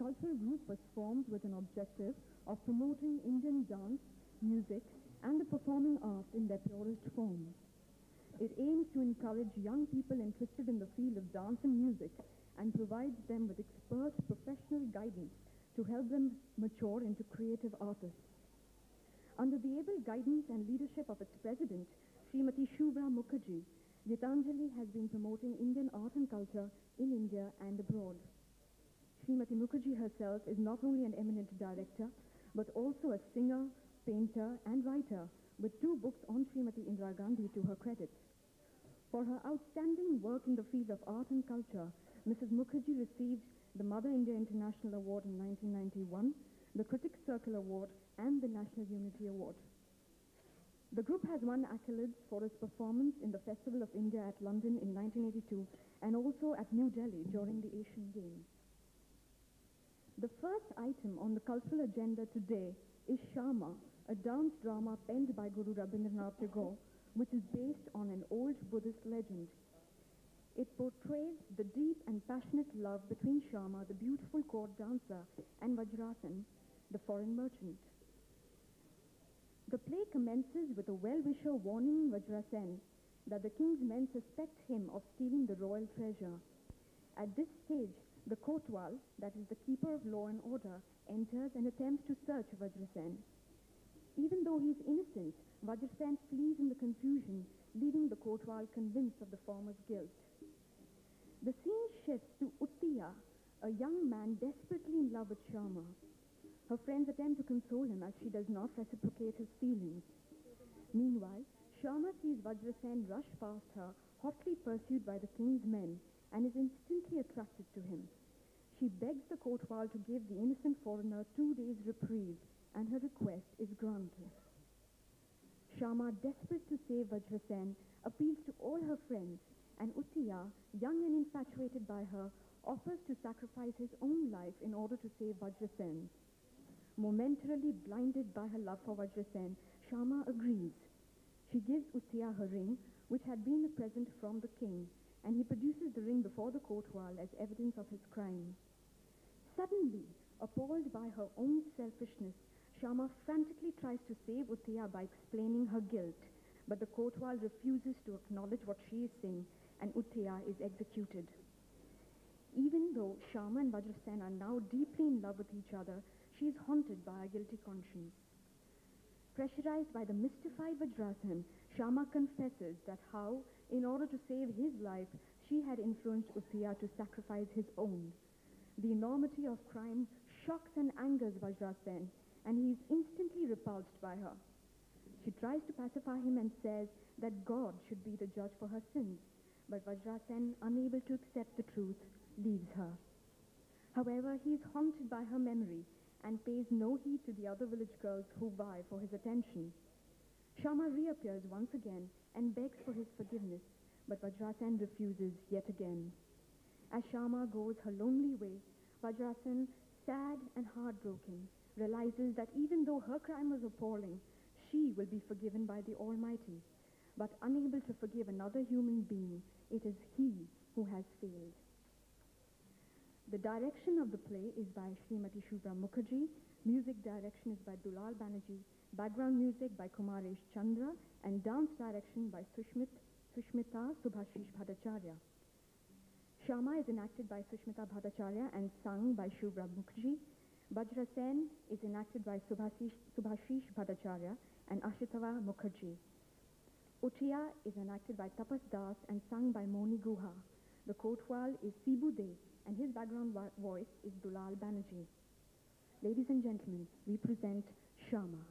cultural group was formed with an objective of promoting Indian dance, music, and the performing arts in their purest form. It aims to encourage young people interested in the field of dance and music and provides them with expert professional guidance to help them mature into creative artists. Under the able guidance and leadership of its president, Srimati Shyama Mukherjee, Gitanjali has been promoting Indian art and culture in India and abroad. Srimati Mukherjee herself is not only an eminent director, but also a singer, painter, and writer, with 2 books on Srimati Indira Gandhi to her credit. For her outstanding work in the field of art and culture, Mrs. Mukherjee received the Mother India International Award in 1991, the Critics Circle Award, and the National Unity Award. The group has won accolades for its performance in the Festival of India at London in 1982 and also at New Delhi during the Asian Games. The first item on the cultural agenda today is Shyama, a dance drama penned by Guru Rabindra Nath's, which is based on an old Buddhist legend. It portrays the deep and passionate love between Shyama, the beautiful court dancer, and Vajrasan, the foreign merchant. The play commences with a well-wisher warning Vajrasen that the king's men suspect him of stealing the royal treasure. At this stage, the kotwal, that is the keeper of law and order, enters and attempts to search Vajrasen. Even though he is innocent, Vajrasen flees in the confusion, leaving the kotwal convinced of the former's guilt. The scene shifts to Uttiya, a young man desperately in love with Shyama. Her friends attempt to console him as she does not reciprocate his feelings. Meanwhile, Shyama sees Vajrasen rush past her, hotly pursued by the king's men, and is instantly attracted to him. She begs the kotwal to give the innocent foreigner 2 days' reprieve, and her request is granted. Shyama, desperate to save Vajrasen, appeals to all her friends, and Uttiya, young and infatuated by her, offers to sacrifice his own life in order to save Vajrasen. Momentarily blinded by her love for Vajrasen, Shyama agrees. She gives Uttiya her ring, which had been a present from the king, and he produces the ring before the kotwal as evidence of his crime. Suddenly, appalled by her own selfishness, Shyama frantically tries to save Uttiya by explaining her guilt, but the kotwal refuses to acknowledge what she is saying, and Uttiya is executed. Even though Shyama and Vajrasen are now deeply in love with each other, she is haunted by a guilty conscience. Pressurized by the mystified Vajrasen, Shyama confesses that how, in order to save his life, she had influenced Uttiya to sacrifice his own. The enormity of crime shocks and angers Vajrasen, and he is instantly repulsed by her. She tries to pacify him and says that God should be the judge for her sins, but Vajrasen, unable to accept the truth, leaves her. However, he is haunted by her memory and pays no heed to the other village girls who vie for his attention. Shyama reappears once again and begs for his forgiveness, but Vajrasen refuses yet again. As Shyama goes her lonely way, Vajrasen, sad and heartbroken, realizes that even though her crime was appalling, she will be forgiven by the Almighty. But unable to forgive another human being, it is he who has failed. The direction of the play is by Srimati Shyama Mukherjee, music direction is by Dulal Banerjee, background music by Kumaresh Chandra, and dance direction by Sushmita Subhashish Bhattacharya. Shyama is enacted by Sushmita Bhattacharya and sung by Shyama Mukherjee. Vajrasen is enacted by Subhashish Bhattacharya and Ashitava Mukherjee. Uttiya is enacted by Tapas Das and sung by Moni Guha. The kotwal is Sibu De, and his background voice is Dulal Banerjee. Ladies and gentlemen, we present Shyama.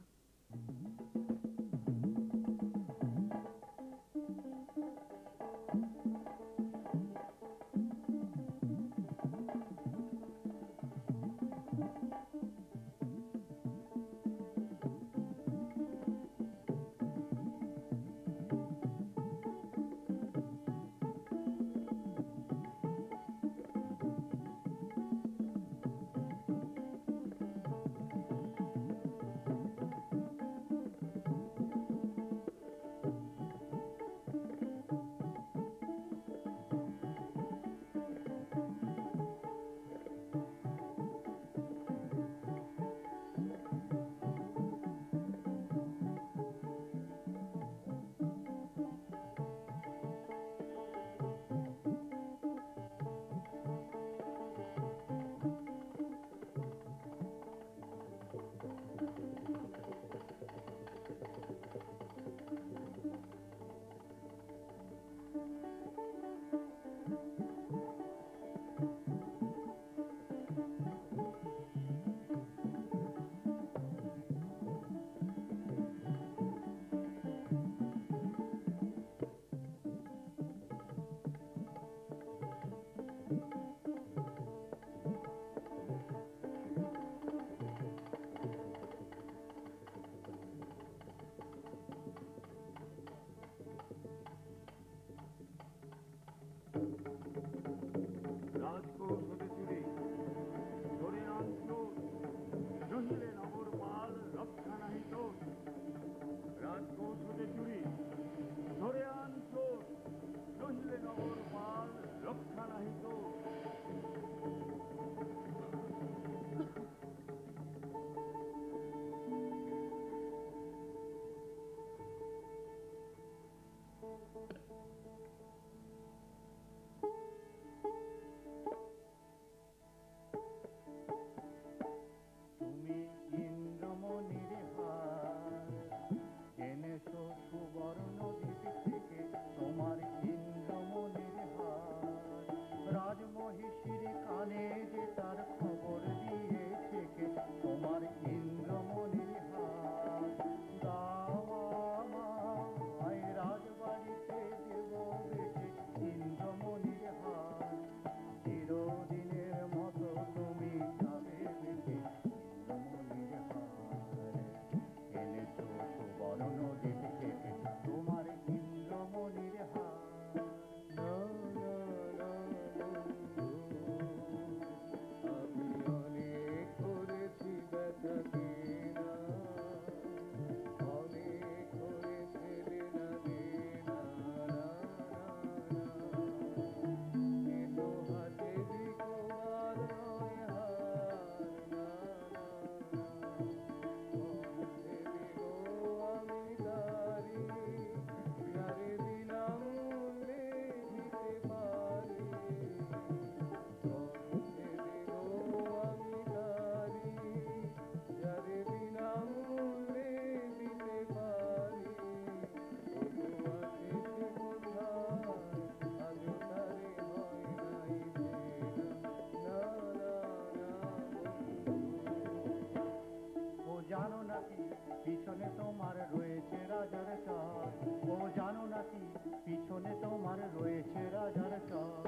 পিছনে তোমার রয়েছে রাজার চর, ও জানো নাকি পিছনে তোমার রয়েছে রাজার চর।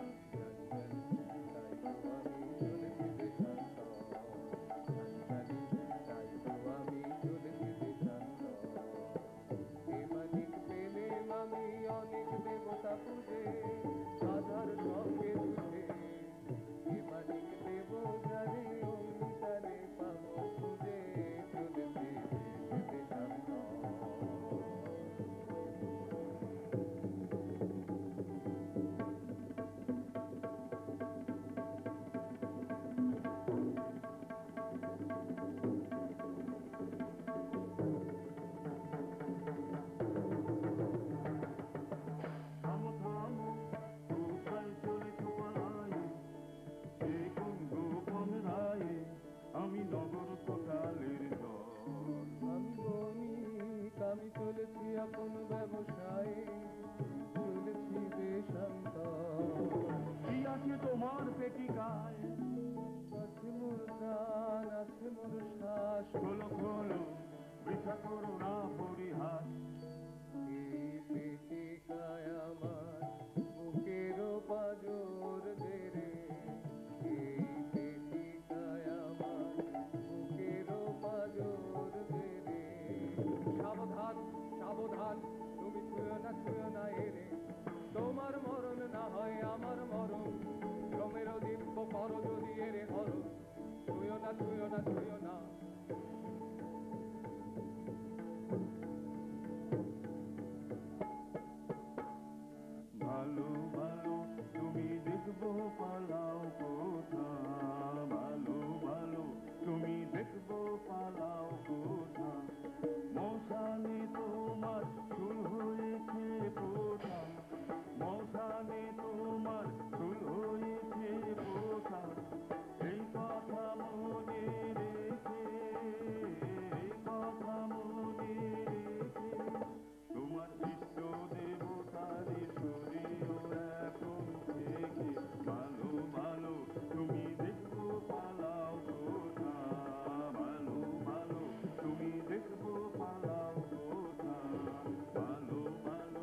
তোমার পেটিকায় আছে মোর প্রাণ, আছে মোর শ্বাস, খোলো খোলো বৃথা করো না পরিহাস। এই পেটিকায় আমার বুকের পাঁজর দেরে, এই পেটিকায় আমার বুকের পাঁজর দেরে। সাবধান সাবধান তুমি ছুঁয়ো না এরে, তোমার মরণ না হয় আমার মরণ, রমের দিব্য করো যদি এরে হরো, ছুঁয়ো না ছুঁয়ো না ছুঁয়ো না। ভালো ভালো তুমি দেখবো পালাও কোথা, ভালো ভালো তুমি দেখবো পালাও কোথা, মশানে তোমার চুল হয়েছে কোথা, মশানে তোমার চুল হয়েছে কোথা। এই কথা মনে রেখে, এই কথা মনে রেখে, তোমার ইষ্ট দেবতারে শরীর এখন থেকে। ভালো ভালো তুমি দেখবো পালাও কোথা, ভালো ভালো তুমি দেখবো পালাও কোথা, ভালো ভালো।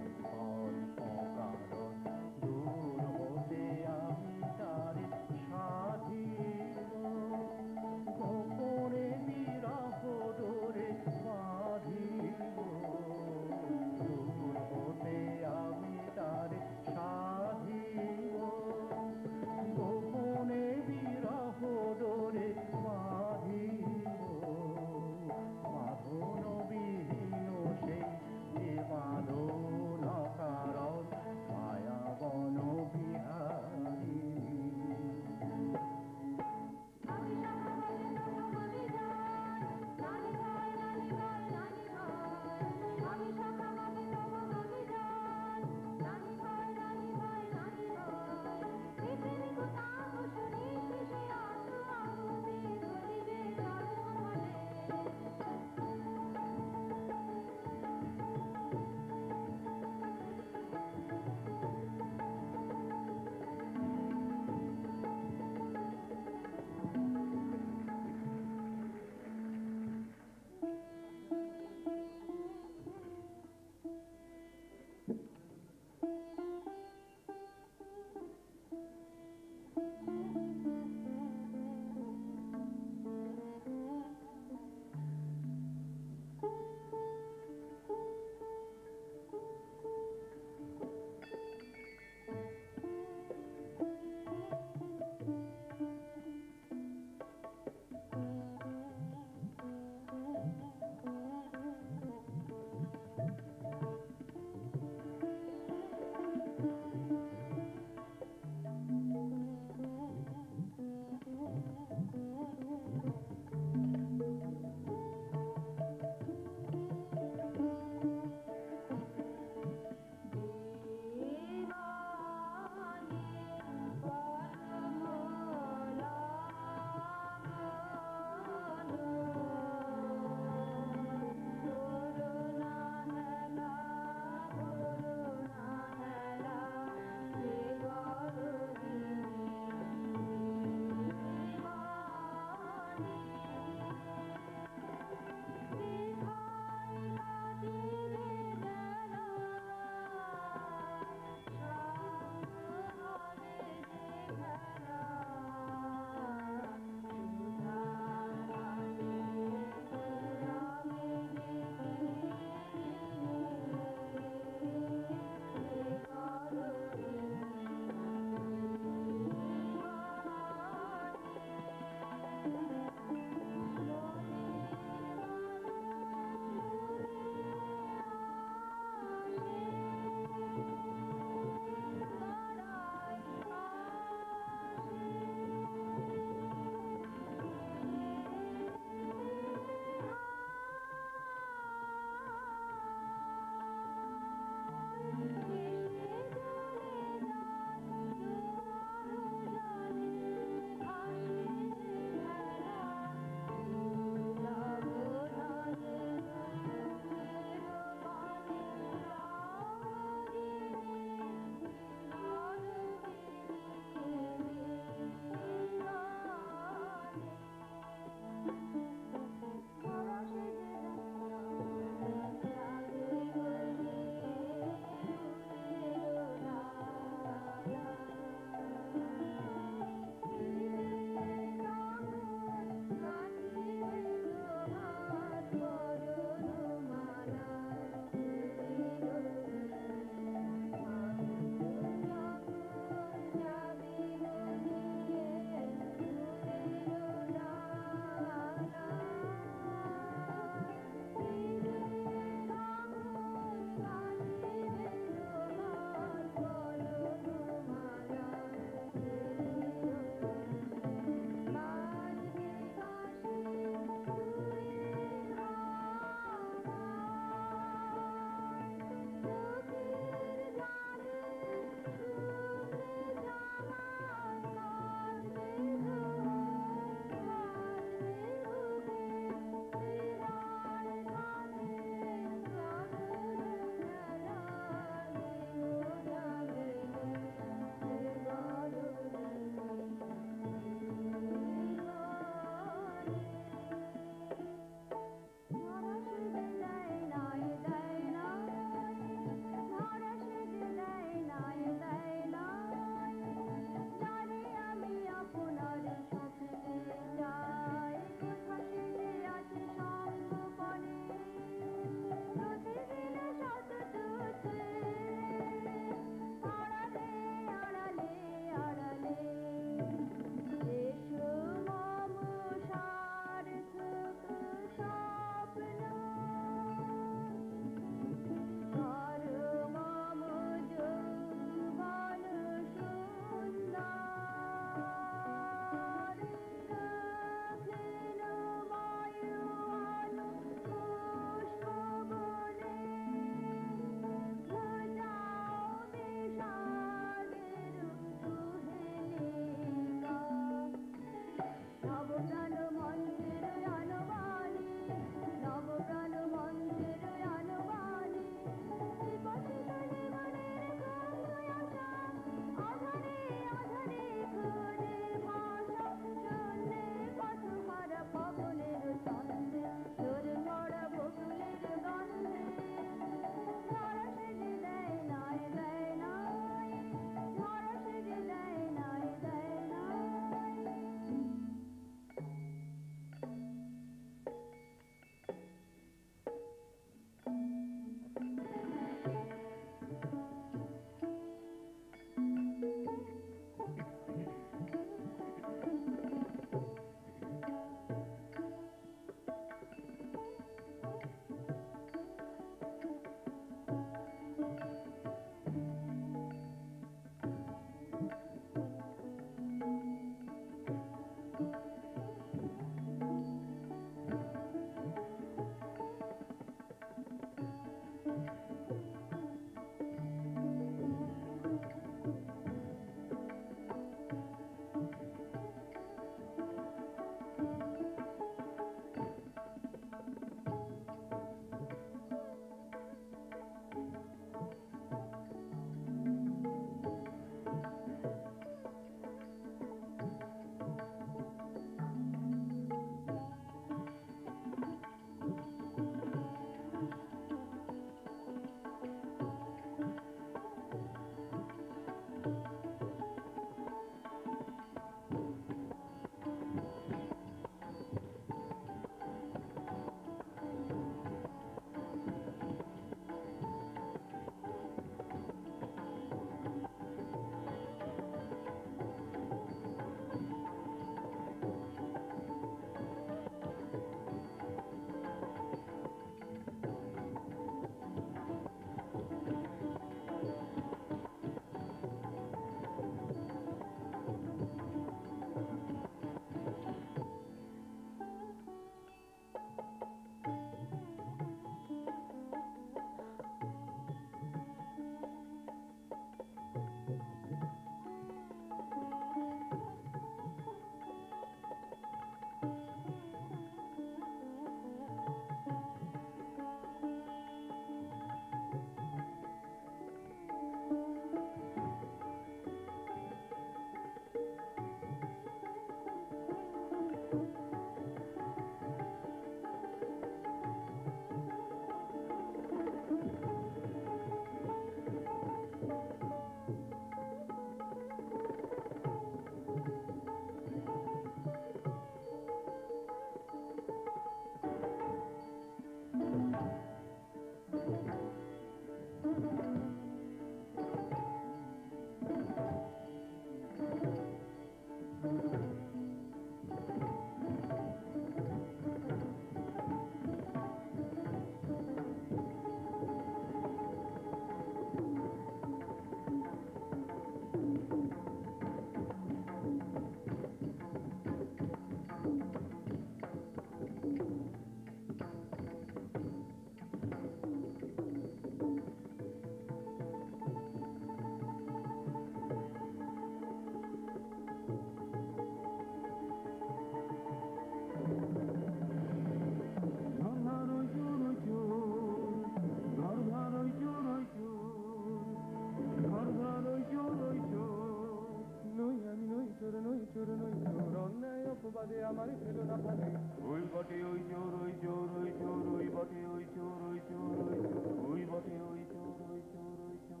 আমার ফেলো না ফাঁদে ওই বটে ওই চোর ওই চোর ওই চোর ওই বটে ওই চোর ওই চোর ওই চোর ওই বটে ওই চোর ওই চোর ওই চোর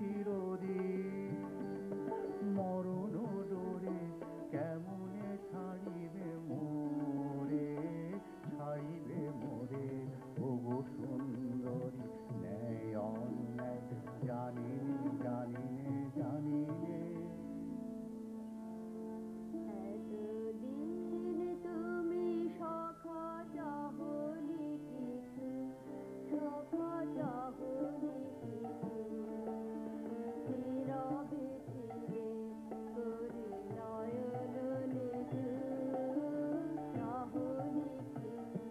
চিরদিন মরণ ডোরে কেমনে ছাড়িবে মোরে ওগো সুন্দরী ন্যায় অন্যায় জানিনে জানিনে জানিনে এতদিন তুমি সখা চাহনি কিছু সখা চাহনি কিছু নীরবে ছিলে করে নয়ন নিজু চাহনি কিছু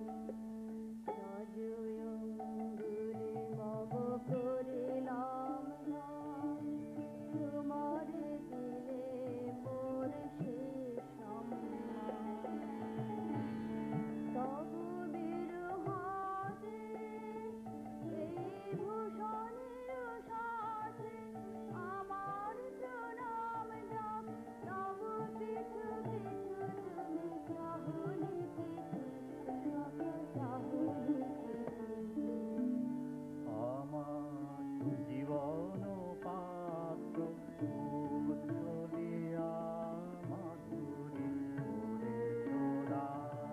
রাজয়ঙ্গুলি মম করিলাম নাম তোমারে দিলে মোর শেষ সম্মান তবু বিরহাতে এই ভূষণের সাথে আমার প্রণাম যাক তব পিছু পিছু তুমি চাহনি কিছু চাহনি কিছু আমার জীবন পাত্র উজ্জ্বলিয়া মাধুরী করে তোলা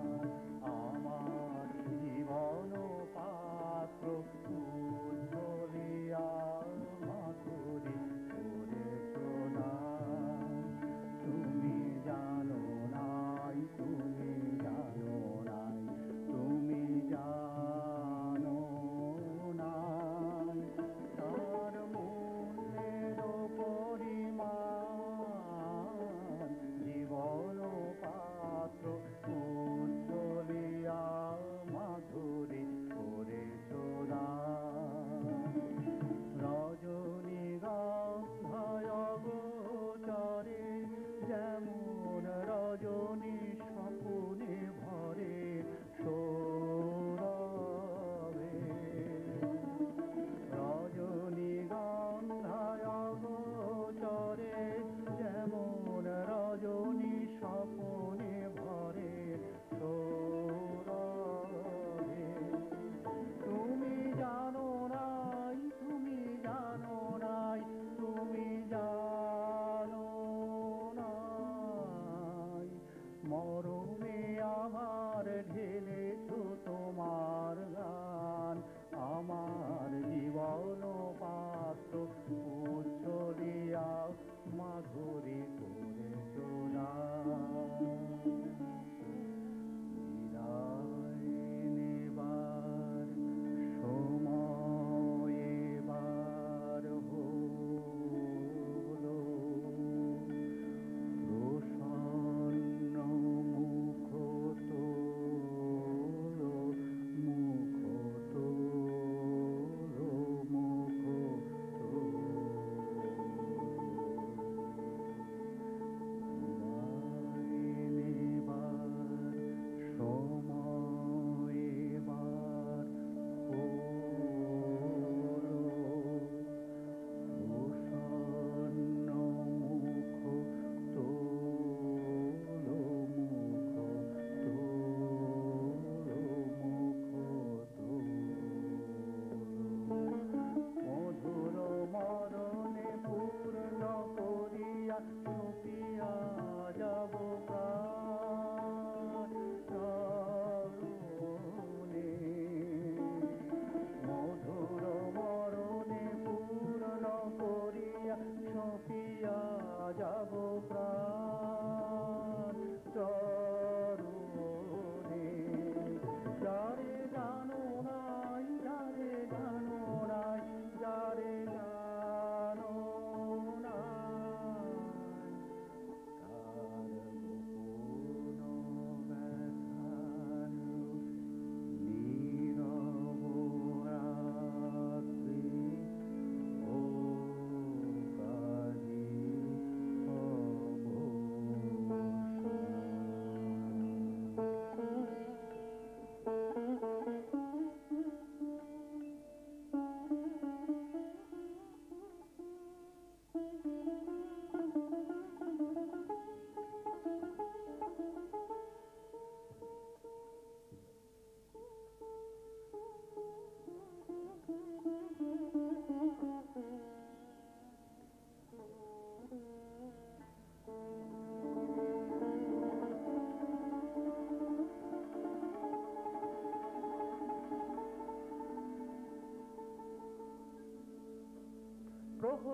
আমার জীবন পাত্র উজ্জ্বলিয়া মাধুরী করে তোলা তুমি জানো নাই তুমি জানো নাই তুমি জানো নাই তার মূল্যের পরিমাণ জীবন পাত্র উজ্জ্বলিয়া মাধুরী করে চোরা রজনীগন্ধায় গোচরে যেমন রজনী স্বপনে ভরে সৌরভে রজনীগন্ধায় গোচরে যেমন রজনী স্বপনে ভরে সৌরভে তুমি জানো নাই তুমি জানো নাই তুমি জানো নাই মরমে আমার ঢেলেছ তোমার গান আমার জীবন পাত্র উজ্জ্বলিয়া মাধুরী করে চোরা বিদায় নেবার সময় এবার হলো প্রসন্ন মুখ তোলো মুখ তোলো মুখ নেবার সময় এবার হলো প্রসন্ন মুখ তোলো মুখ তোলো মুখ তোলো মধুর মরণে পূর্ণ করিয়া ছুপিয়া যাব প্রাণ চরণে মধুর মরণে পূর্ণ করিয়া ছুপিয়া যাব প্রাণ চরণে যারে জানো নাই যারে জানো নাই যারে জানো নাই তার গোপন ব্যথার নীরব রাত্রি ও কাজী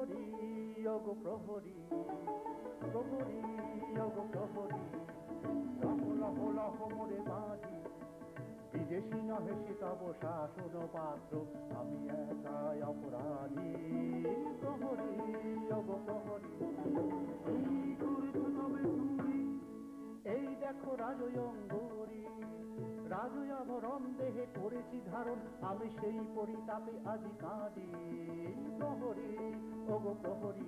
প্রহরী ওগো প্রহরী প্রহরী ওগো প্রহরী লহ লহ লহ মোরে বাঁধি বিদেশি নহে সে তব শাসন পাত্র আমি একাই অপরাধী প্রহরী ওগো প্রহরী কি করেছো তবে তুমি এই দেখো রাজয়ঙ্গরী রাজয় আভরণ দেহে করেছি ধারণ আমি সেই পরিতাপে আজি কাঁদি প্রহরী ওগো প্রহরী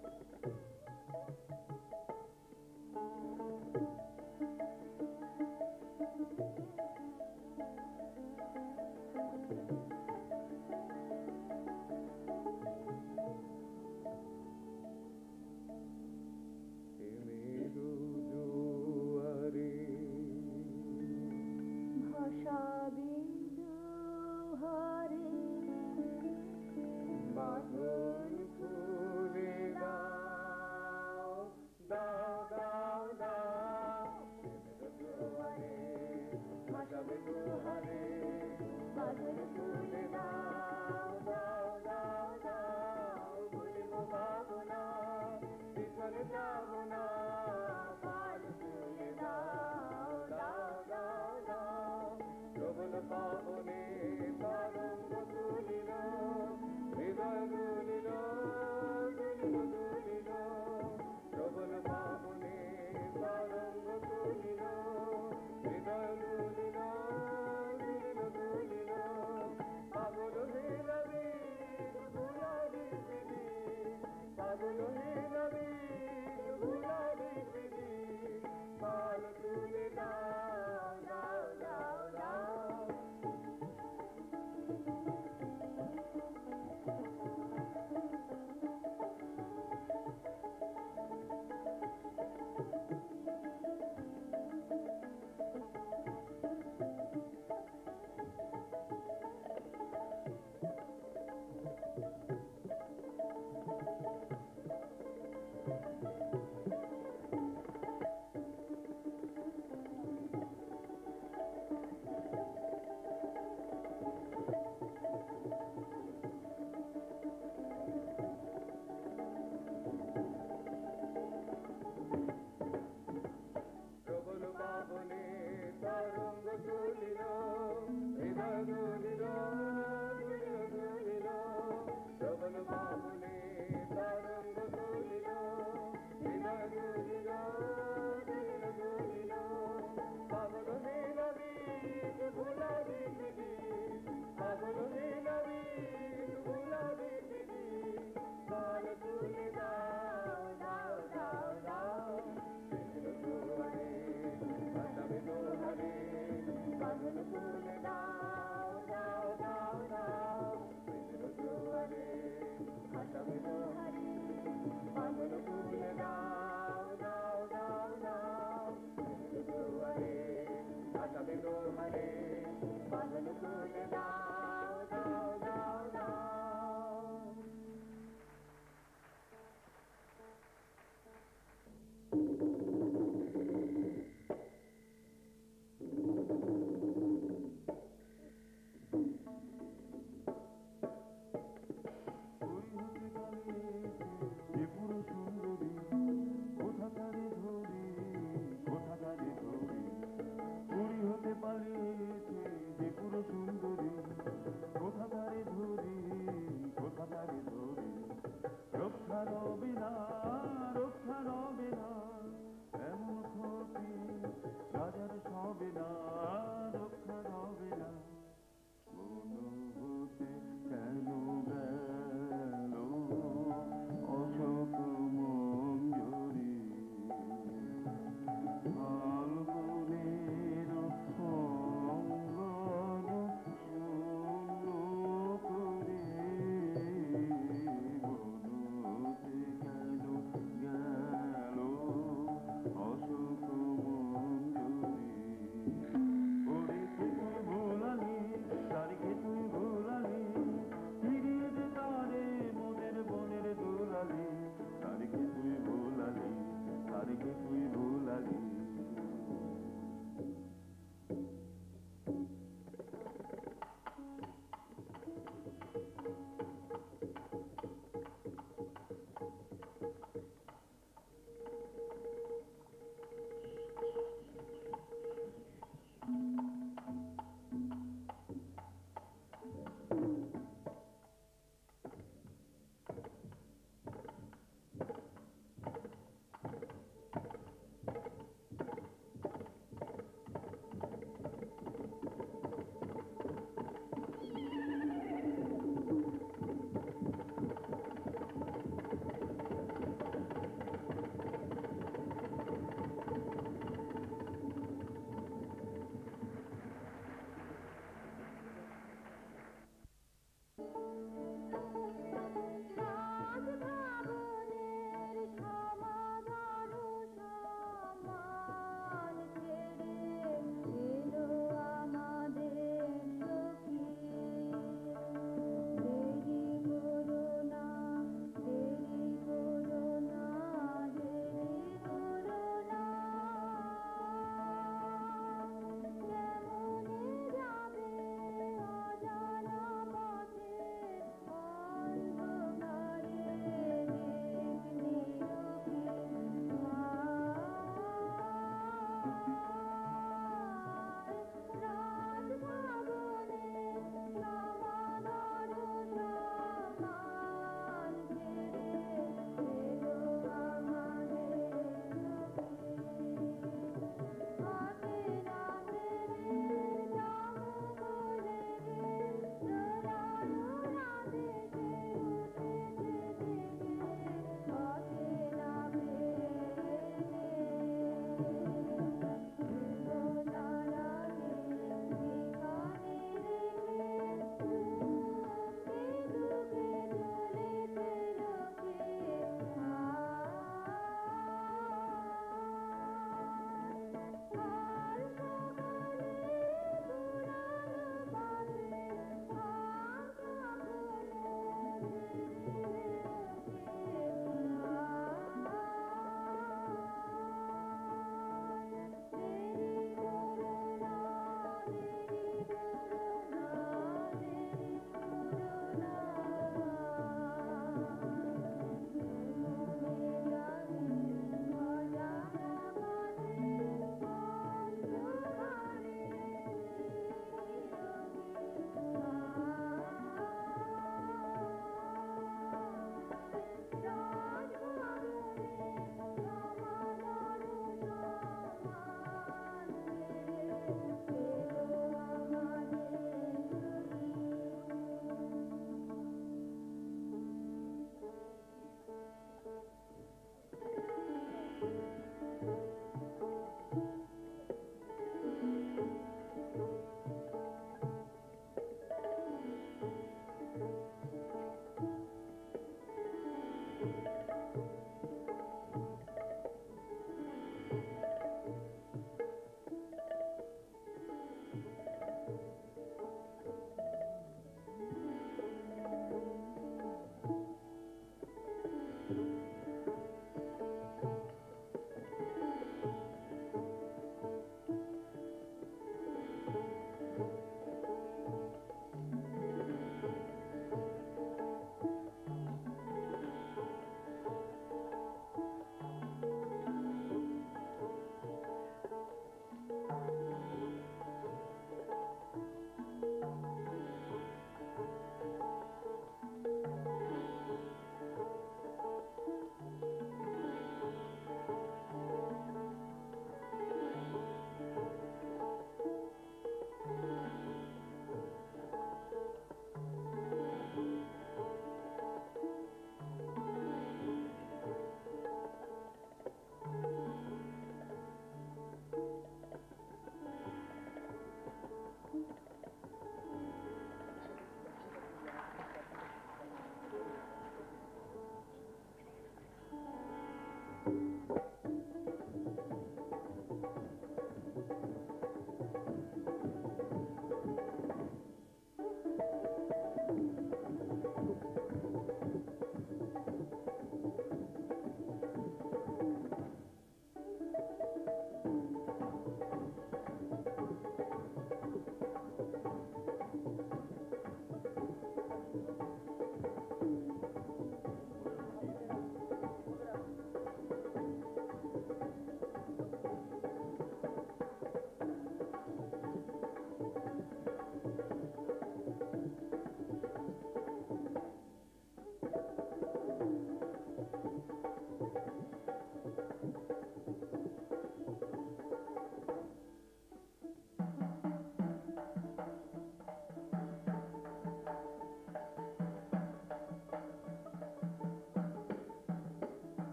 Hallelujah.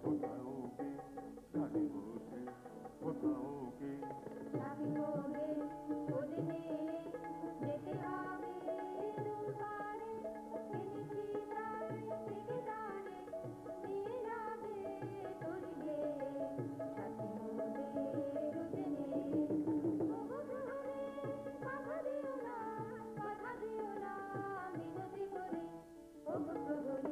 কোথাও কে ধারে বসে, কোথাও কে চাবি করে খোঁজে নিয়ে যেতে হবে দুবারে, এনেছি প্রায় থেকে দাঁড়ে নিয়ে যাবে তোর গে সাথী মোদের রুজে নিয়ে। ওগো প্রহরী কথা দিও না, কথা দিও না মিনতি করি, ওগো প্রহরী।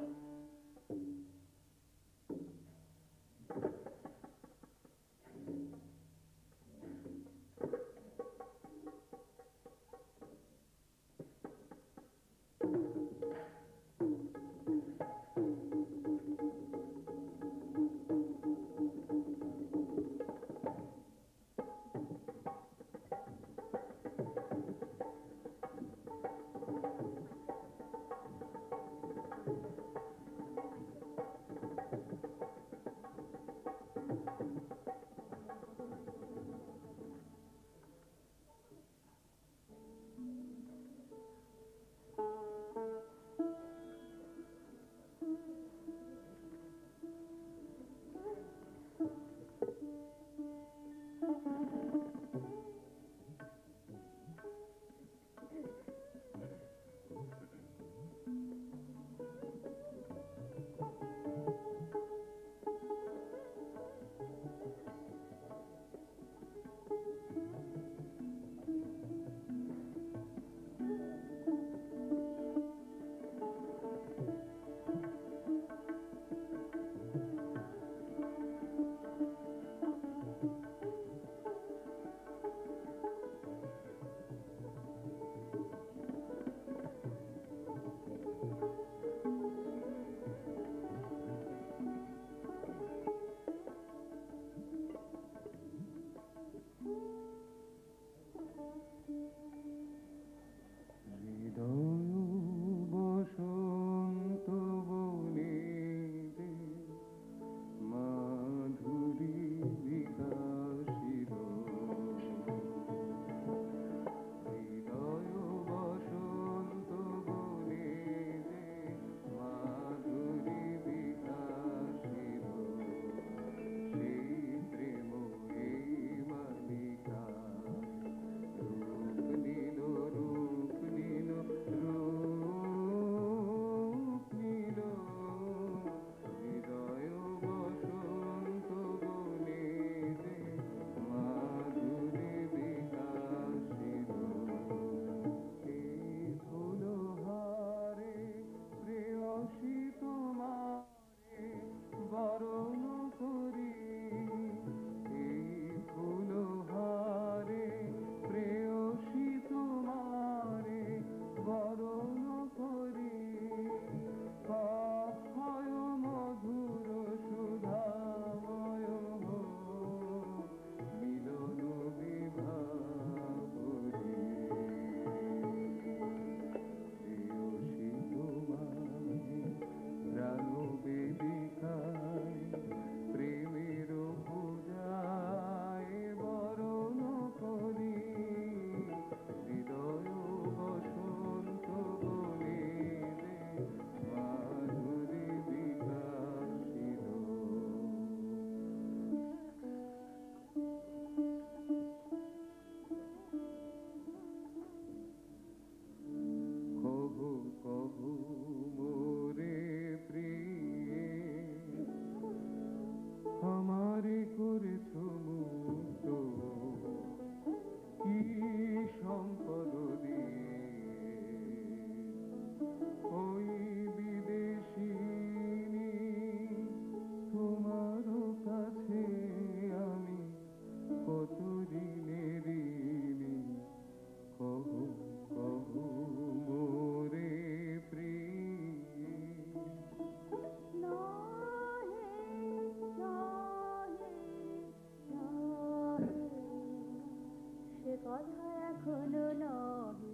কথা এখনো নহে।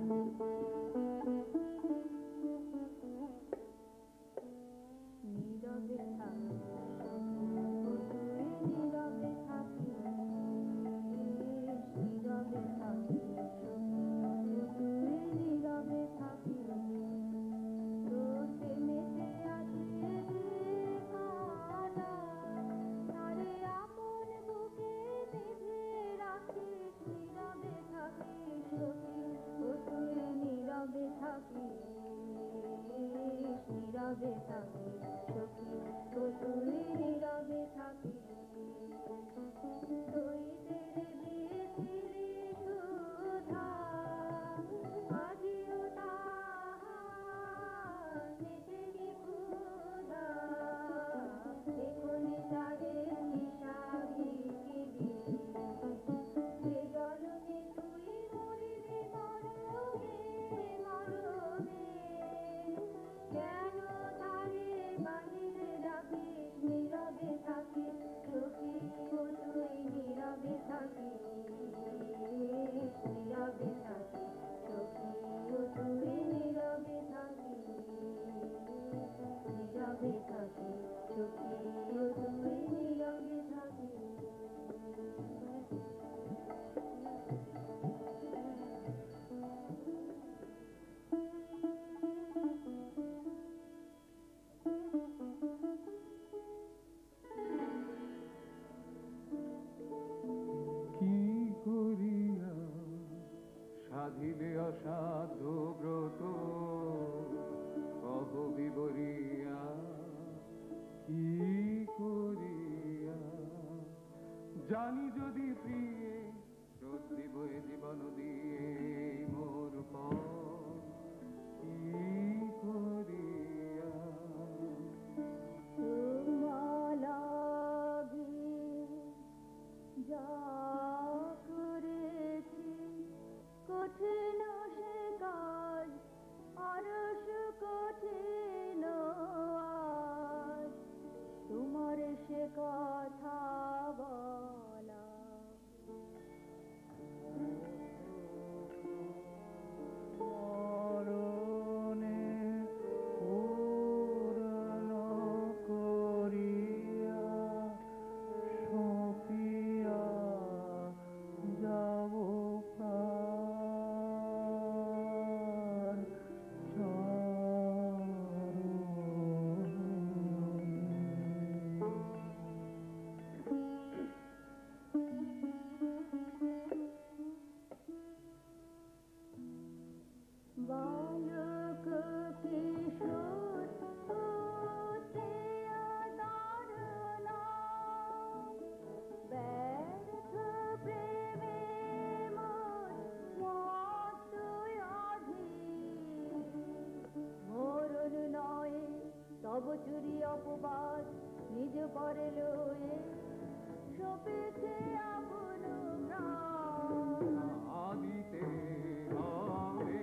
নীরবে সাধিলে অসাধ্য ব্রত কহ বিবরিয়া কি করিয়া জানি যদি প্রিয়ে স্রোত দিবয়ে জীবন দিয়ে মোর পথ কি করিয়া কঠিন সে কাজ আরশ কঠিন আজ তোমার সে কথা বলা মরণে পূর্ণ করিয়া সপিয়া যাব প্রাণ বালক কিশোর হতে তাড়না ব্যর্থ প্রেমে মত অধীর মরণ নয় তব চুরি অপবাদ নিজ পরে লয়ে সপেছে আপন প্রাণ আদিতে হবে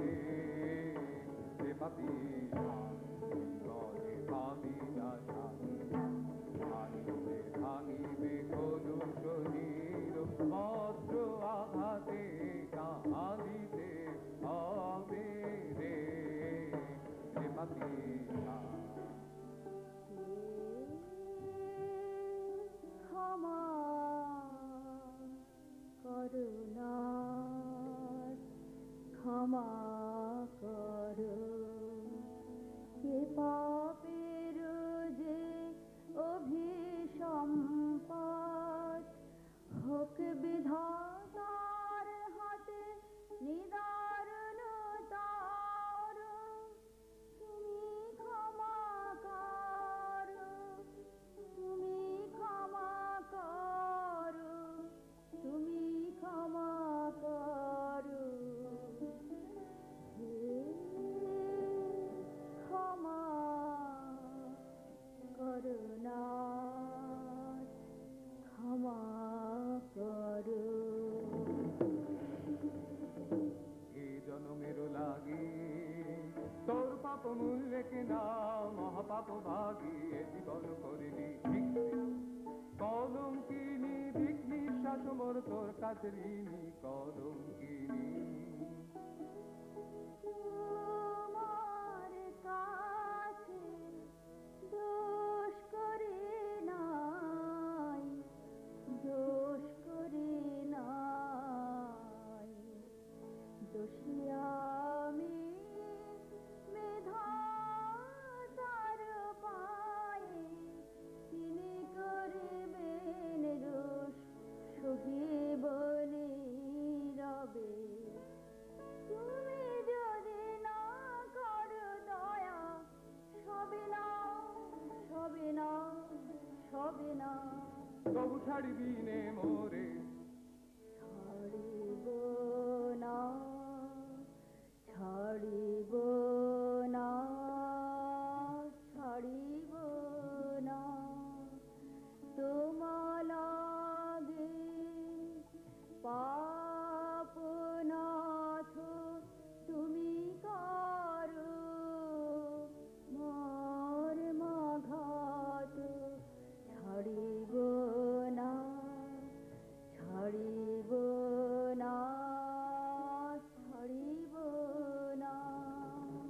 রে পাপি গরে পাবি না ভাঙিবে ভাঙিবে কলুষণীর বজ্র আঘাতে কাঁদিতে হবে রে পাপি ক্ষমা করুণা ক্ষমা করো কে পাপের যে অভিসম্পাত হোক বিধাতার হাতে নিদারুণ তার তুমি ক্ষমা করো তুমি ক্ষমা করো তুমি ক্ষমা করো হে ক্ষমা করুণা ক্ষমা করো এই জনমের লাগে তোর পাপ মূল্যে কেনা মহাপাপ ভাগী এ জীবন করিলি কলম কিনি দিক নিঃশ্বাস মোর তোর কাছে ঋণী কলম কিনি তোমার কাছে ছবে না তবু ছাড়িবি নে মোরে ছাড়িব না ছাড়িব না ছাড়িব না তোমালাগে পাপনাথ তুমি কারো মার মাঘাত ছাড়িব না ছাড়িব না ছাড়িব না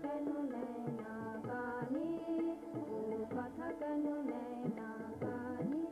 কেন নেয় না কানে, ও কথা কেন নেয় না কানে।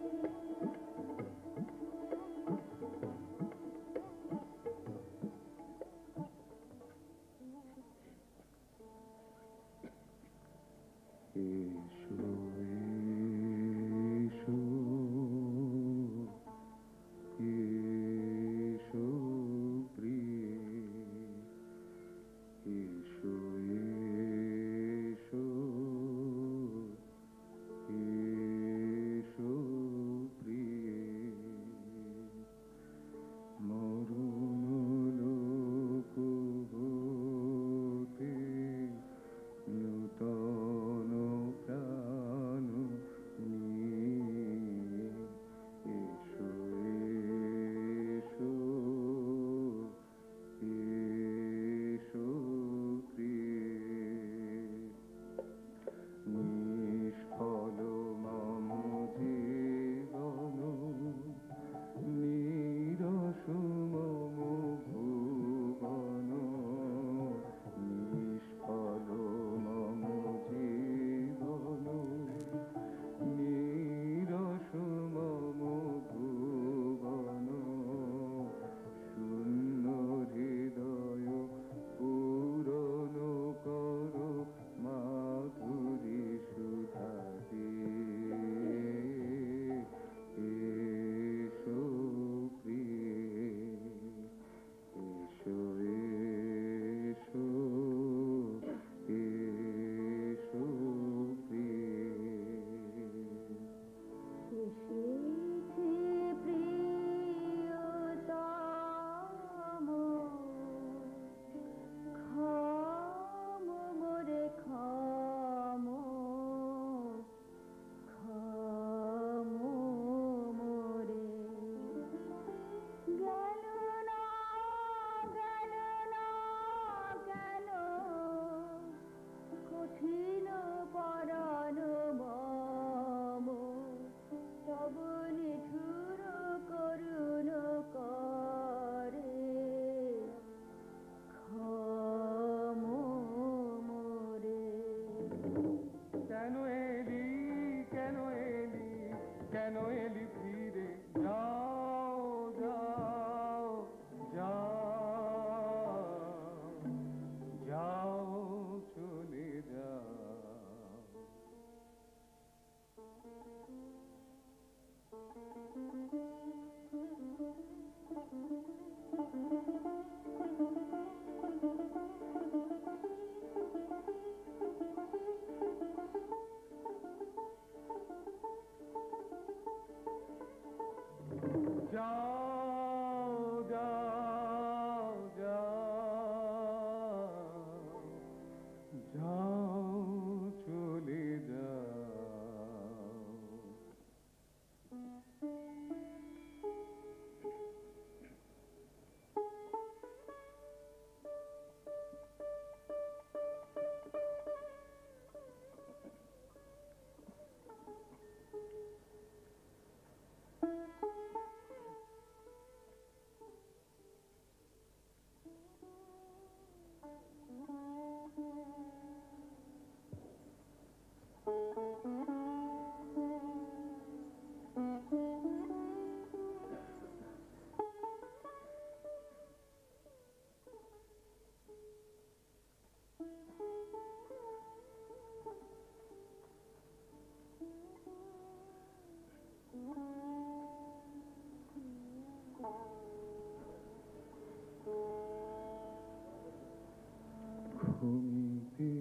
ঘুমিতে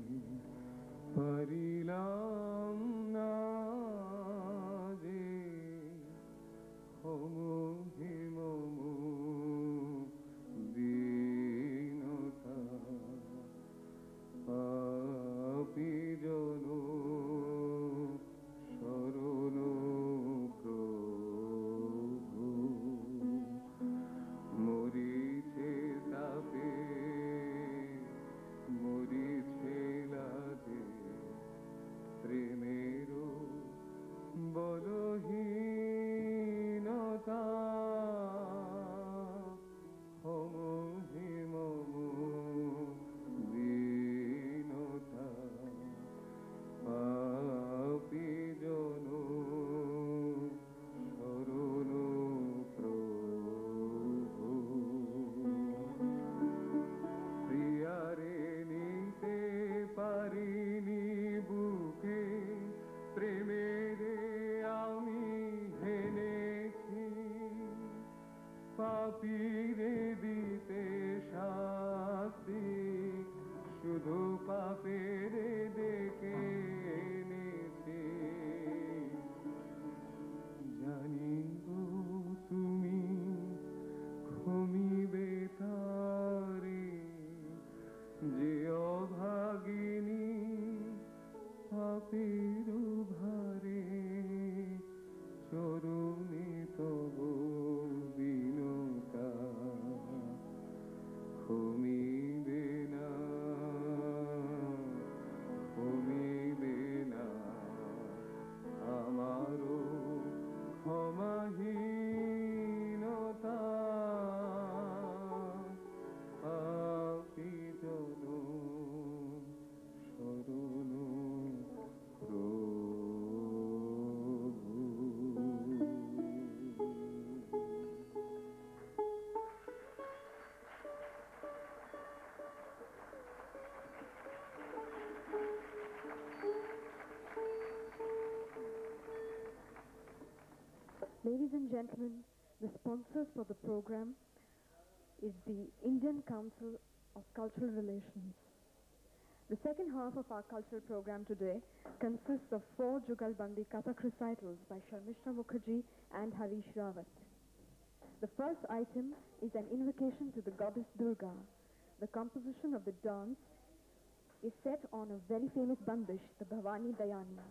পারিলাম না যে হম হিমম দীনতা পাপী জন শরণ প্রভু মরিছে তাপে মরিছে Ladies and gentlemen, the sponsors for the program is the Indian Council of Cultural Relations. The second half of our cultural program today consists of 4 Jugalbandi Kathak recitals by Sharmishtha Mukherjee and Harish Rawat. The first item is an invocation to the goddess Durga. The composition of the dance is set on a very famous bandish, the Bhavani Dayani.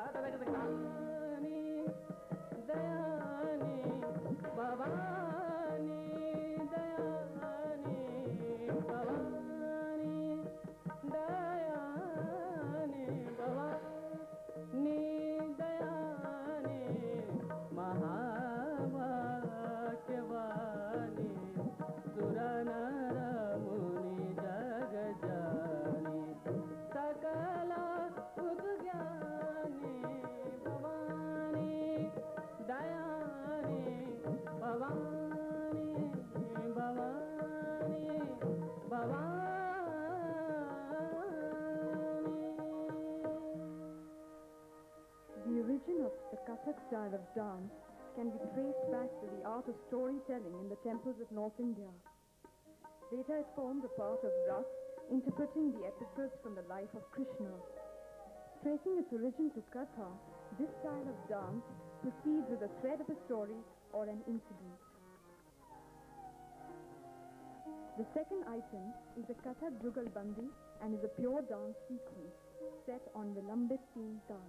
The origin of the Kathak style of dance can be traced back to the art of storytelling in the temples of North India. Later it formed a part of Ras, interpreting the episodes from the life of Krishna. Tracing its origin to Katha, this style of dance proceeds with the thread of a story or an incident. The second item is a Kathak Jugal Bandi and is a pure dance sequence set on the Lambit Teen Tal.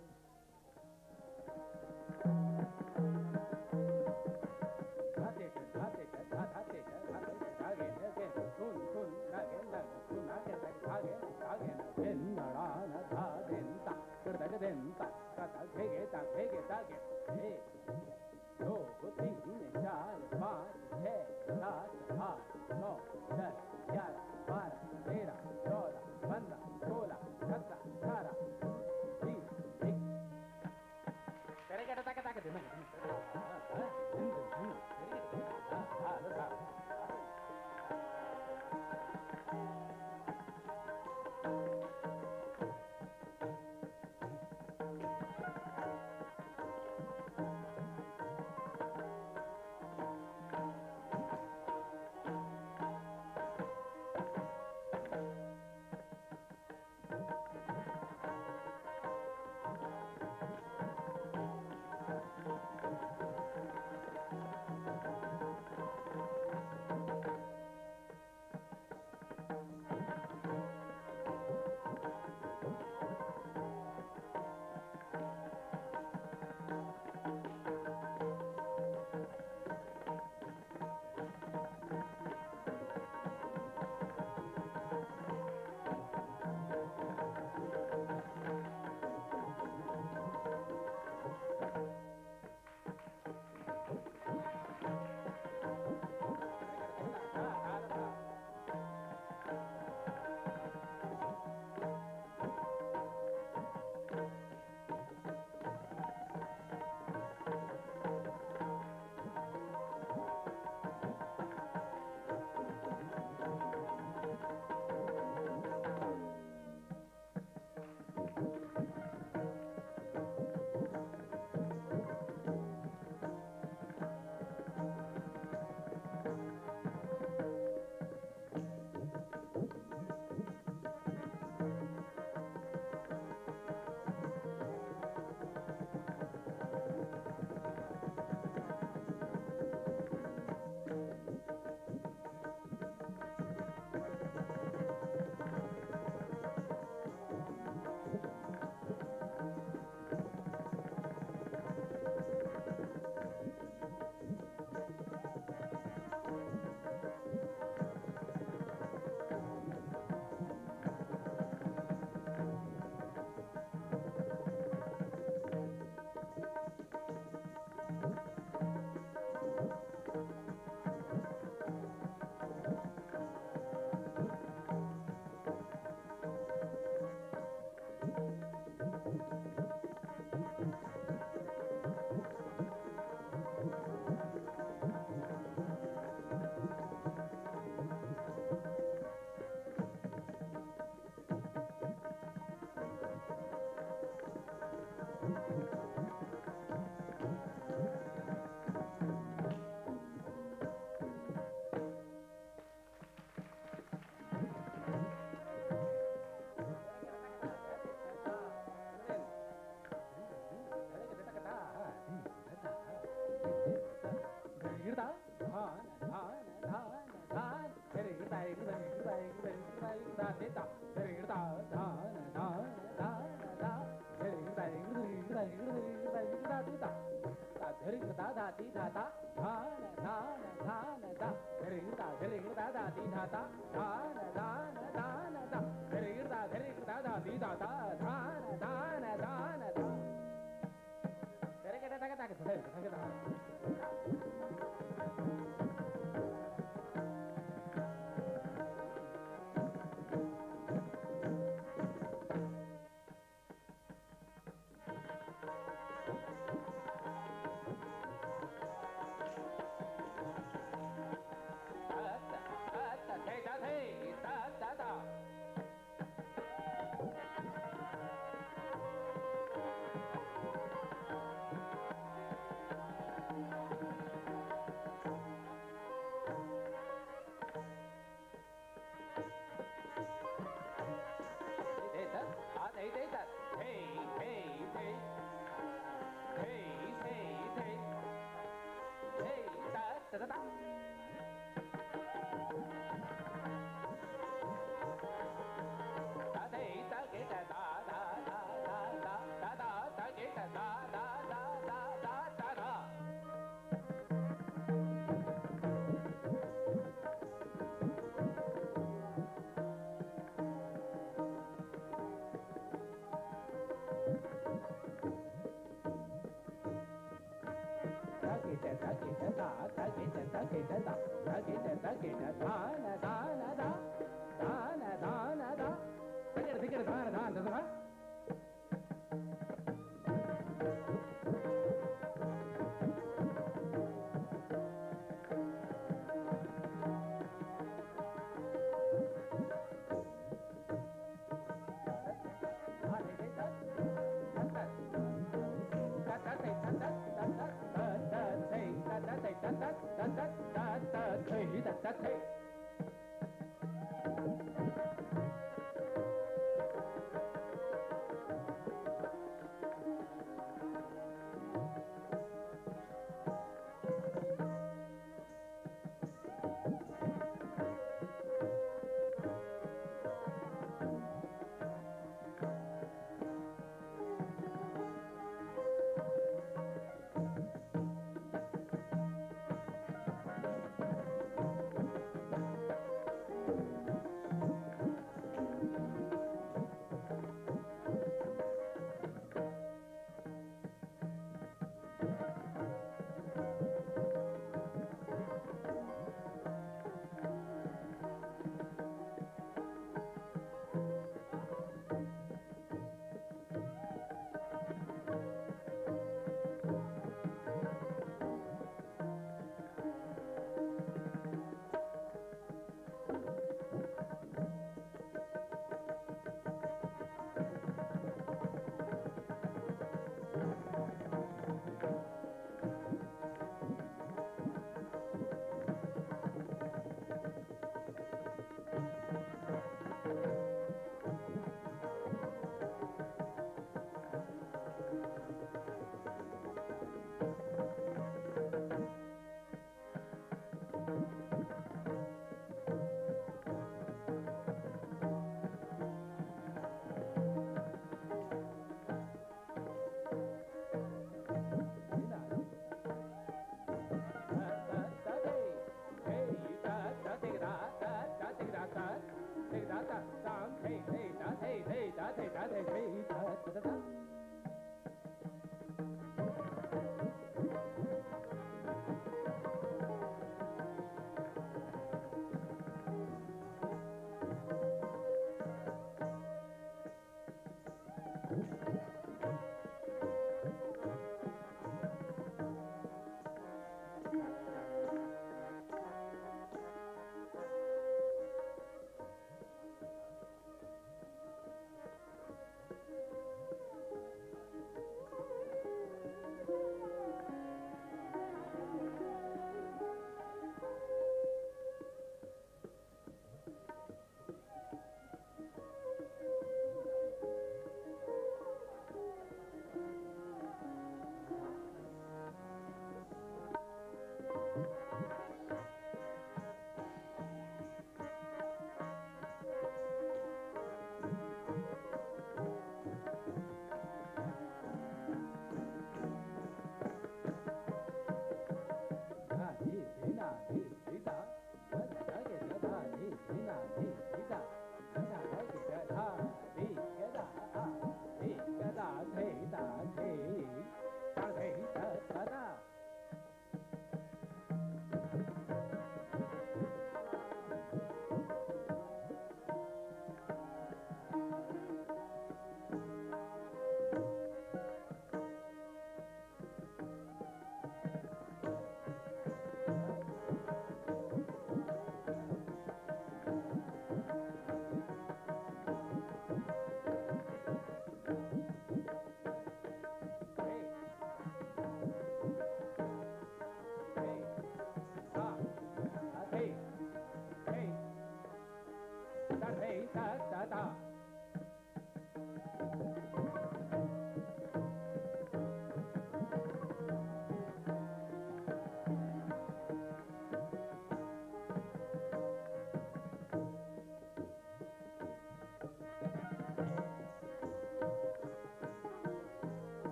ri da da di da da da da da da ri da da di da da da da da da ri da da di da da da da da da tere ke ta ke ta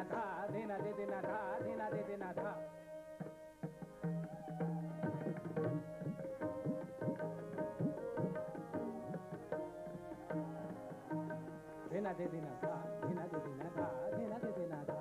dha dina de dina dha dina de dina dha dina de dina dha dina de dina dha dina de dina dha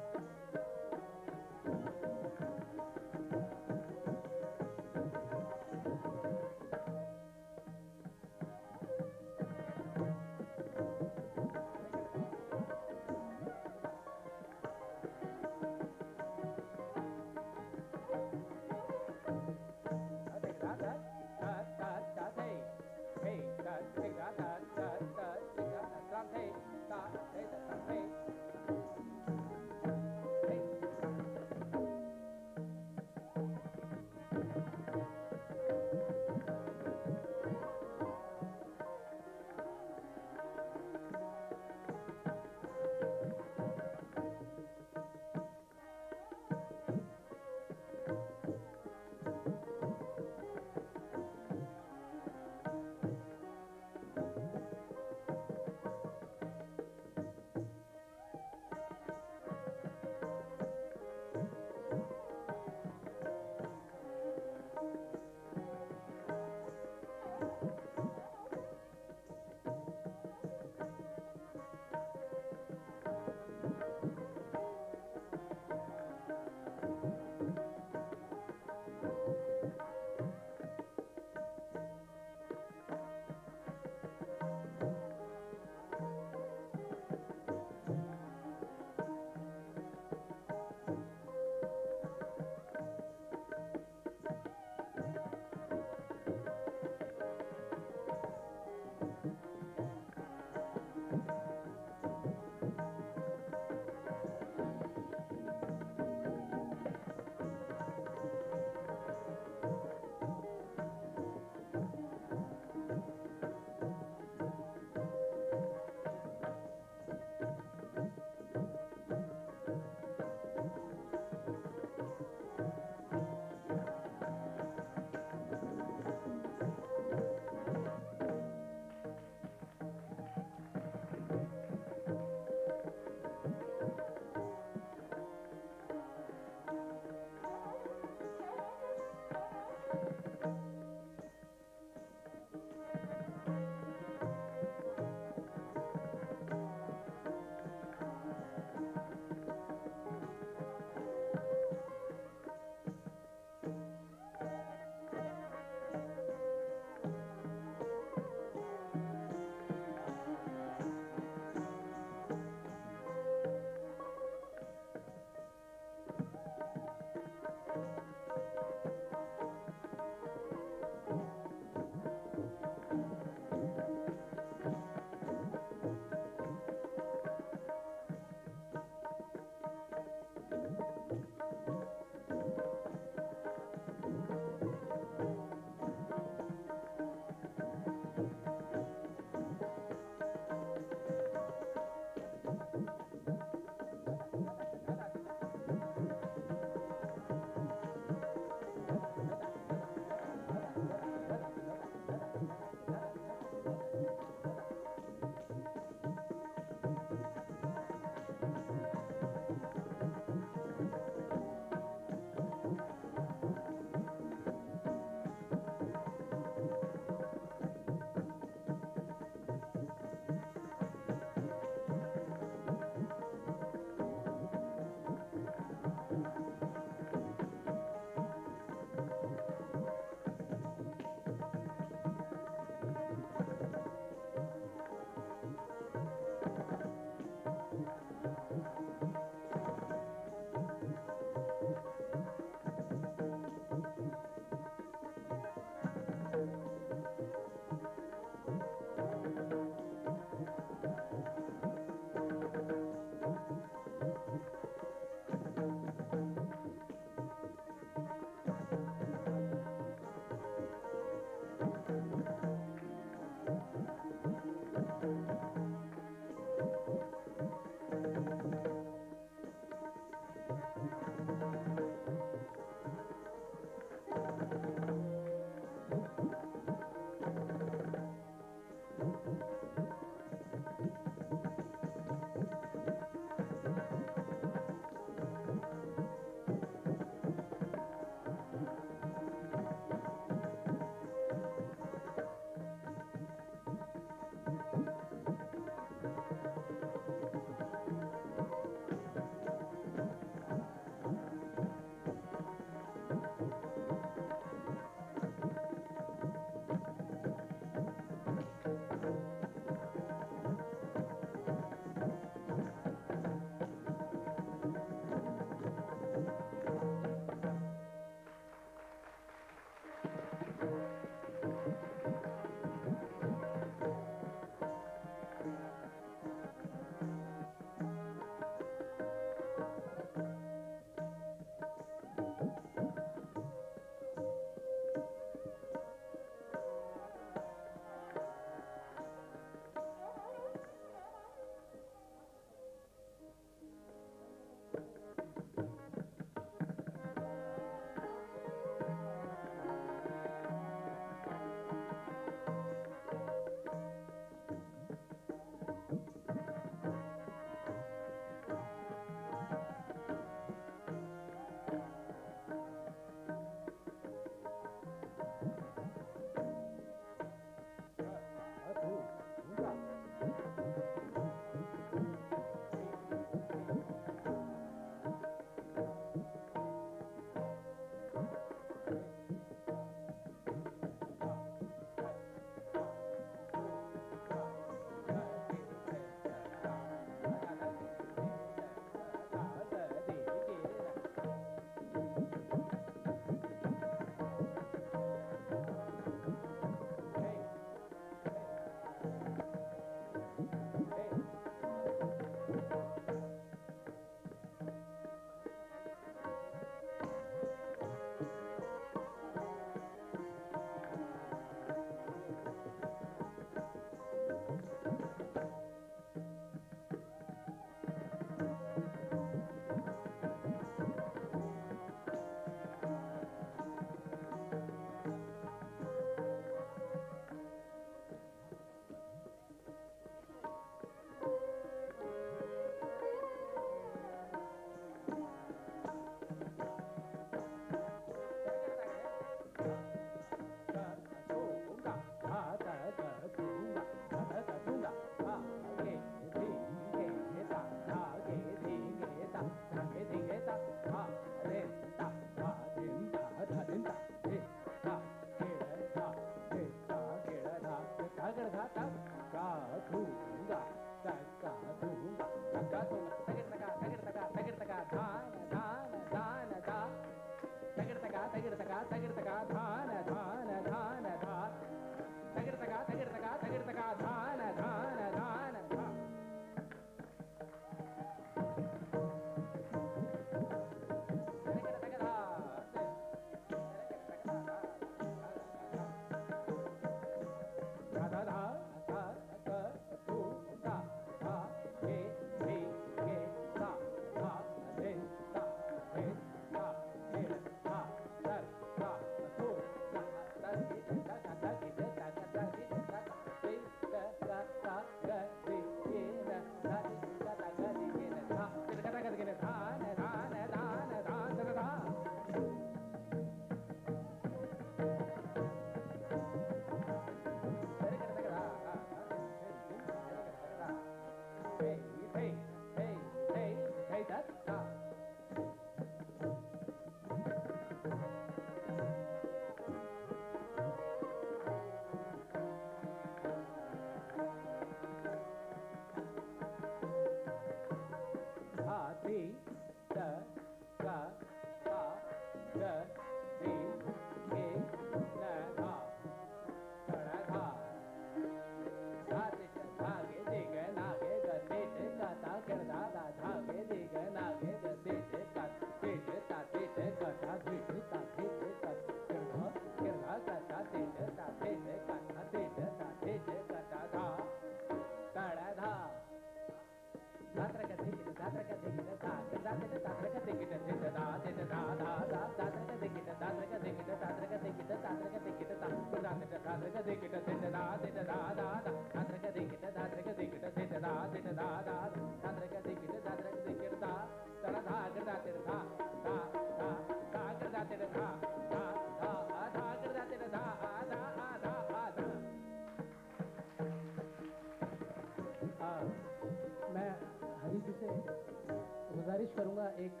मैं हरीश जी से गुजारिश करूंगा, एक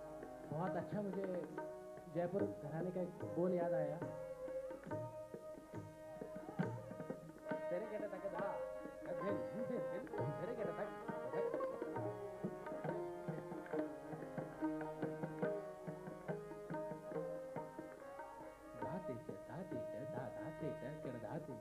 बहुत अच्छा मुझे जयपुर घराने का एक बोल याद आया। तेरे कहते तक धा तेरे कहते तक धाते कर धाते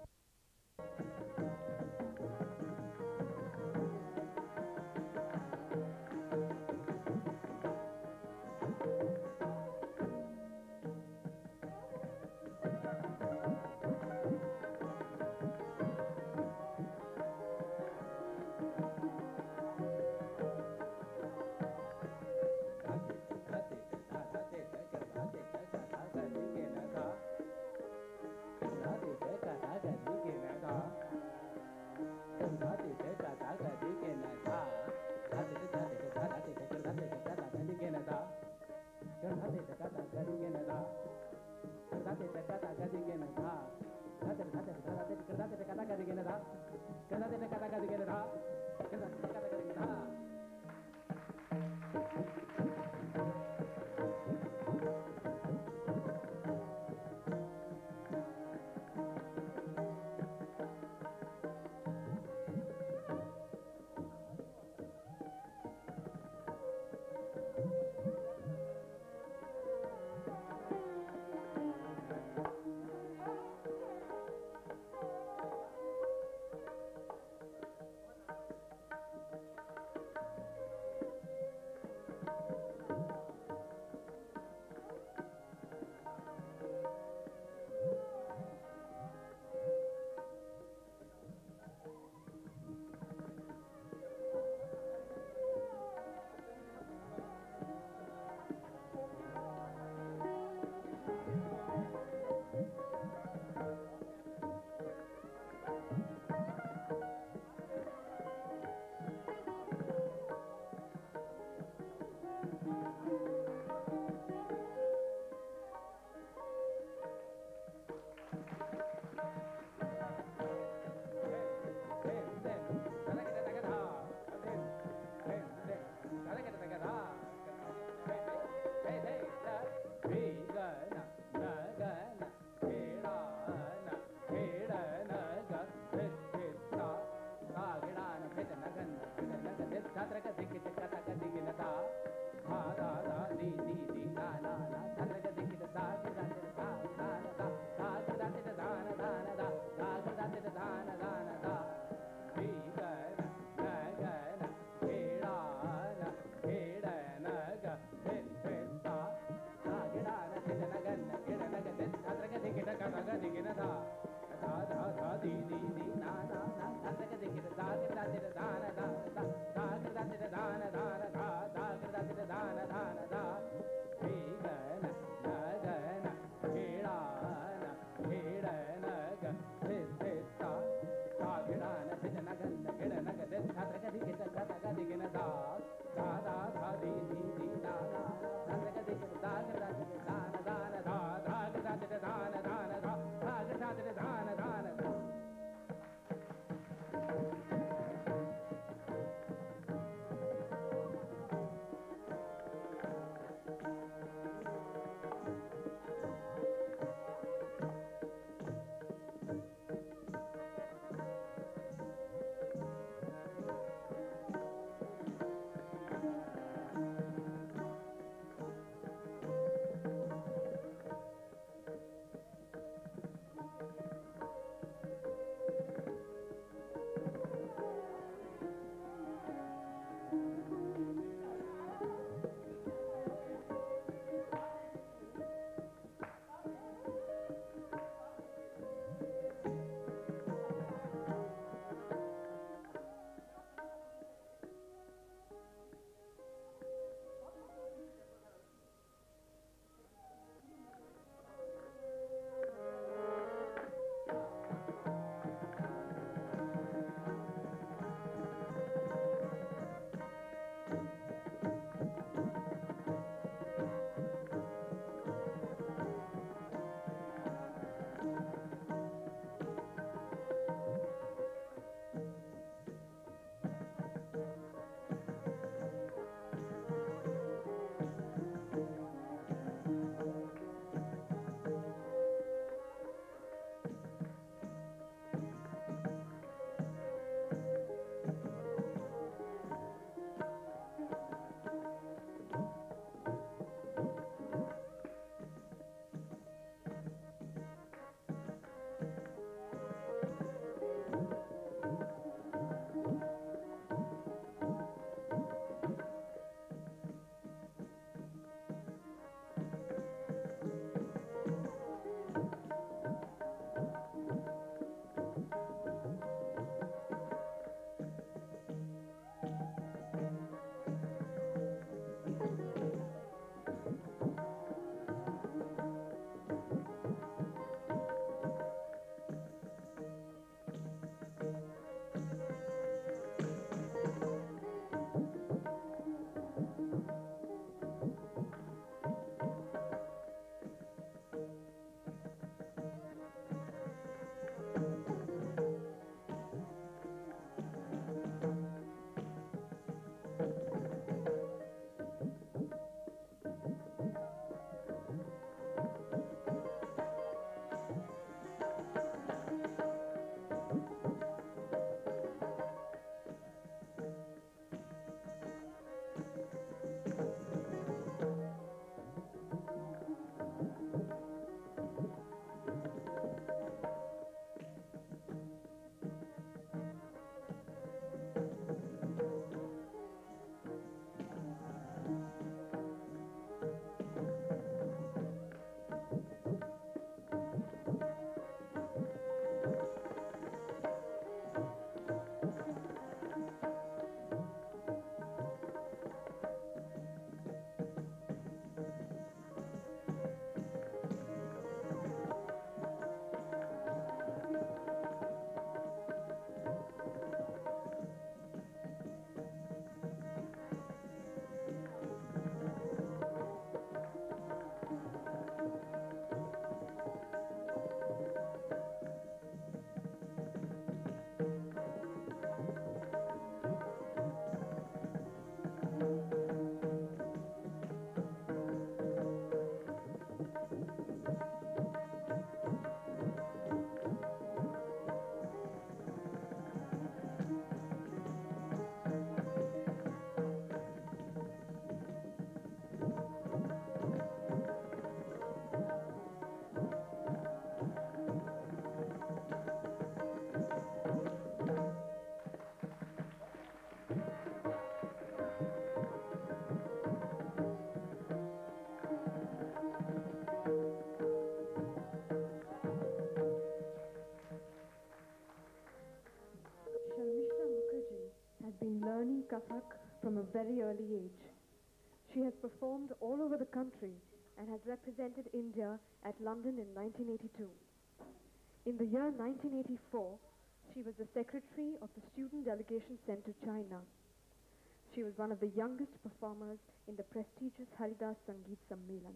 Kathak from a very early age. She has performed all over the country and has represented India at London in 1982. In the year 1984, she was the secretary of the student delegation sent to China. She was one of the youngest performers in the prestigious Haridas Sangeet Sammelan.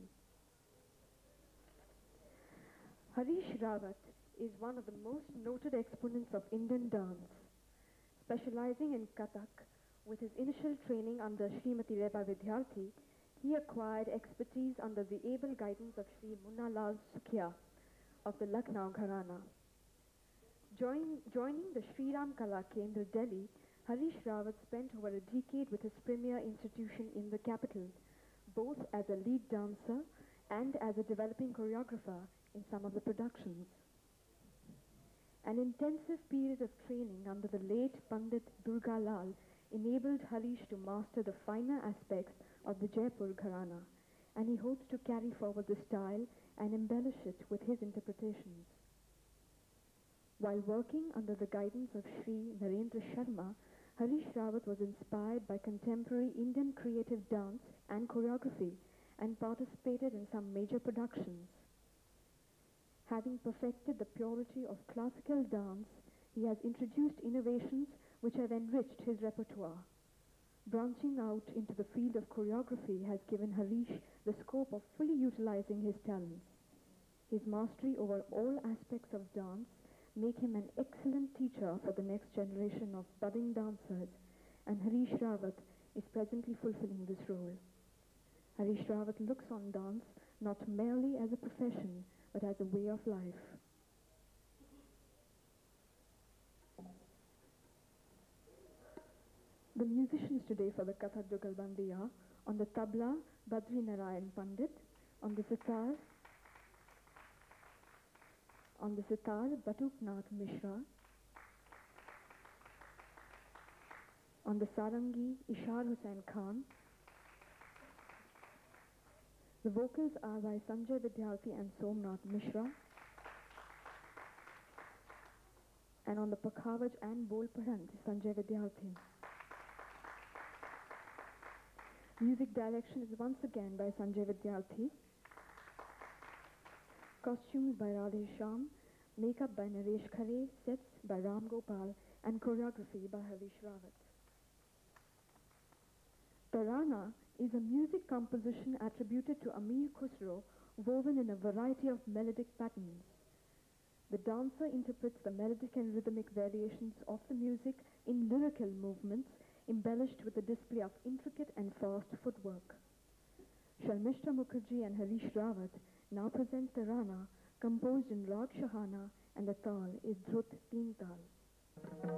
Harish Rawat is one of the most noted exponents of Indian dance. Specializing in Kathak, with his initial training under Srimati Reba Vidyarthi, he acquired expertise under the able guidance of Shri Munna Lal Sukhia of the Lucknow Gharana. Joining the Shri Ram Kala Kendra, Delhi, Harish Rawat spent over a decade with his premier institution in the capital, both as a lead dancer and as a developing choreographer in some of the productions. An intensive period of training under the late Pandit Durga Lal enabled Harish to master the finer aspects of the Jaipur Gharana, and he hopes to carry forward the style and embellish it with his interpretations. While working under the guidance of Shri Narendra Sharma, Harish Rawat was inspired by contemporary Indian creative dance and choreography and participated in some major productions. Having perfected the purity of classical dance, he has introduced innovations which have enriched his repertoire. Branching out into the field of choreography has given Harish the scope of fully utilizing his talents. His mastery over all aspects of dance make him an excellent teacher for the next generation of budding dancers, and Harish Rawat is presently fulfilling this role. Harish Rawat looks on dance not merely as a profession, but as a way of life. The musicians today for the Kathak Jugalbandi are on the tabla, Badri Narayan Pandit, on the sitar, Batuk Nath Mishra, on the sarangi, Ishar Hussain Khan. The vocals are by Sanjay Vidyarthi and Somnath Mishra. And on the Pakhavaj and Bol Parant is Sanjay Vidyarthi. Music direction is once again by Sanjay Vidyarthi. Costumes by Radhe Shyam, makeup by Naresh Khare, sets by Ram Gopal, and choreography by Harish Rawat. Tarana is a music composition attributed to Amir Khusro, woven in a variety of melodic patterns. The dancer interprets the melodic and rhythmic variations of the music in lyrical movements, embellished with a display of intricate and fast footwork. Sharmishtha Mukherjee and Harish Rawat now present Tarana, composed in Rag Shahana, and the tal is Dhrut Teen Tal.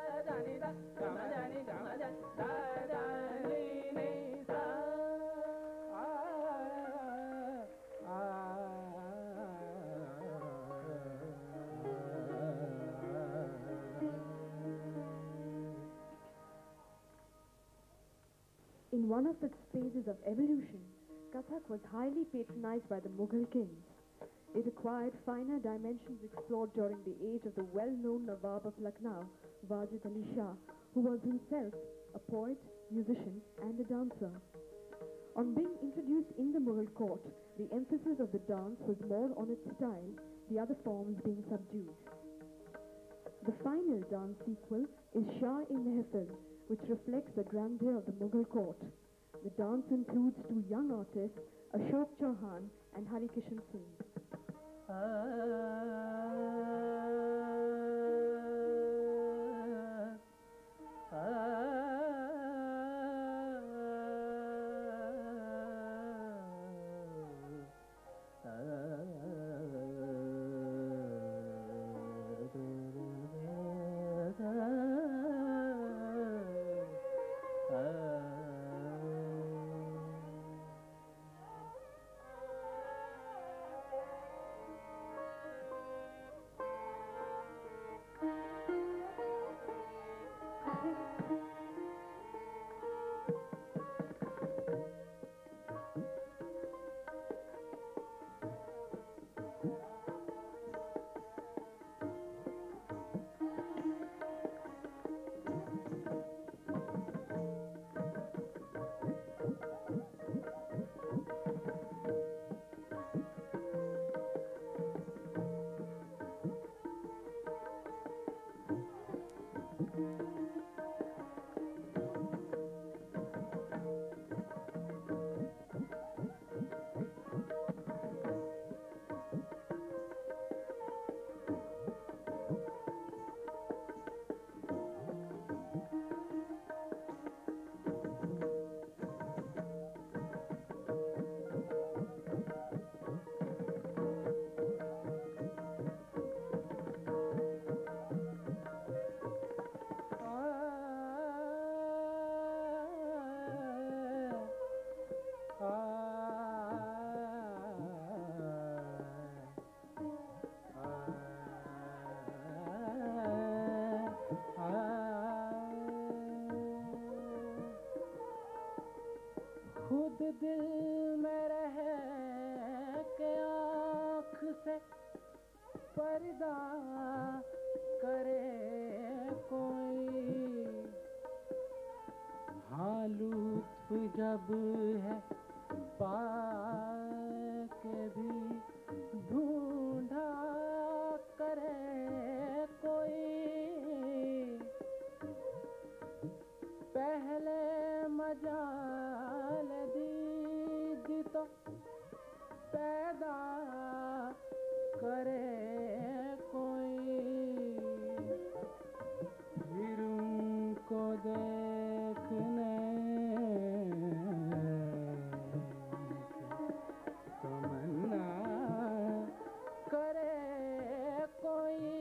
In one of its phases of evolution, Kathak was highly patronized by the Mughal kings. It acquired finer dimensions explored during the age of the well-known Nawab of Lucknow, Wajid Ali Shah, who was himself a poet, musician, and a dancer. On being introduced in the Mughal court, the emphasis of the dance was more on its style, the other forms being subdued. The final dance sequel is Shah in Mehfil, which reflects the grandeur of the Mughal court. The dance includes two young artists, Ashok Chauhan and Hari Kishan Singh. खुद दिल में रह के आँख से पर्दा करे कोई, हाँ लुत्फ जब है पाके भी ढूंढा करे कोई, पहले मजाल दीद तो पैदा करे कोई, फिर उनको देखने तमन्ना करे कोई।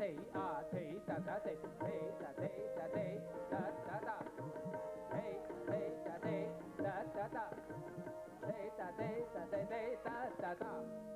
hey ah hey da da hey hey da hey da da da hey hey da hey da da hey da da da.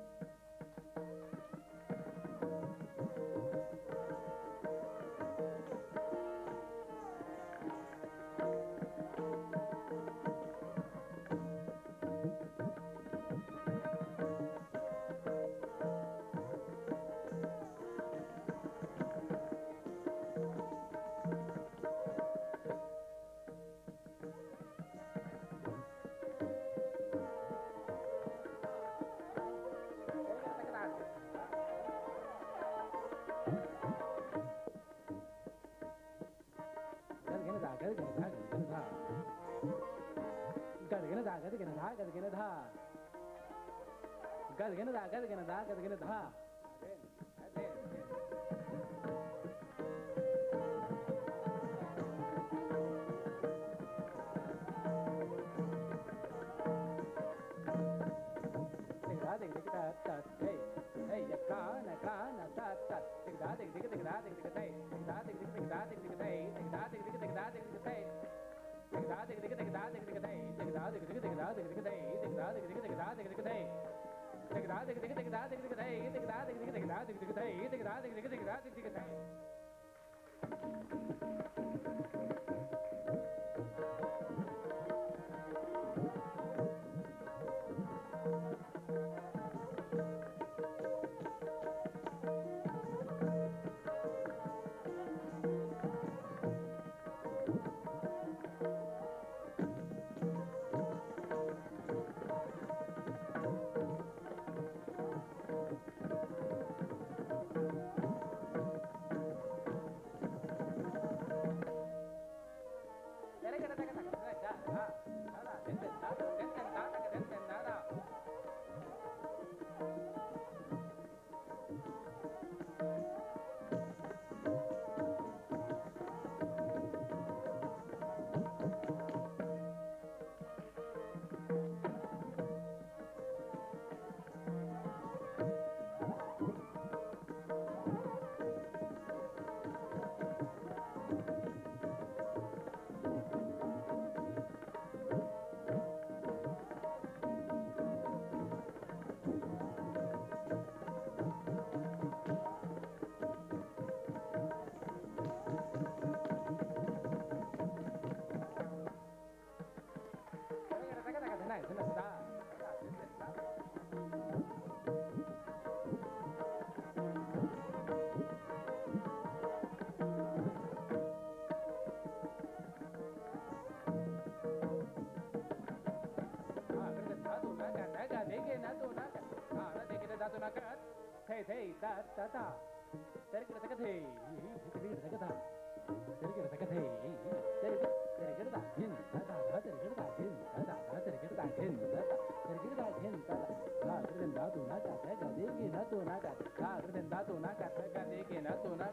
Hey da da da. There get the hey. There get the da. There get the hey. There get the hin. Da da da. There get the hin. Da da da. There get the hin. Da da. There get the hin. Da da. Da get da tu na ka ta ga de ge na tu na ka. Da get da tu na ka ta ga de ge na tu na.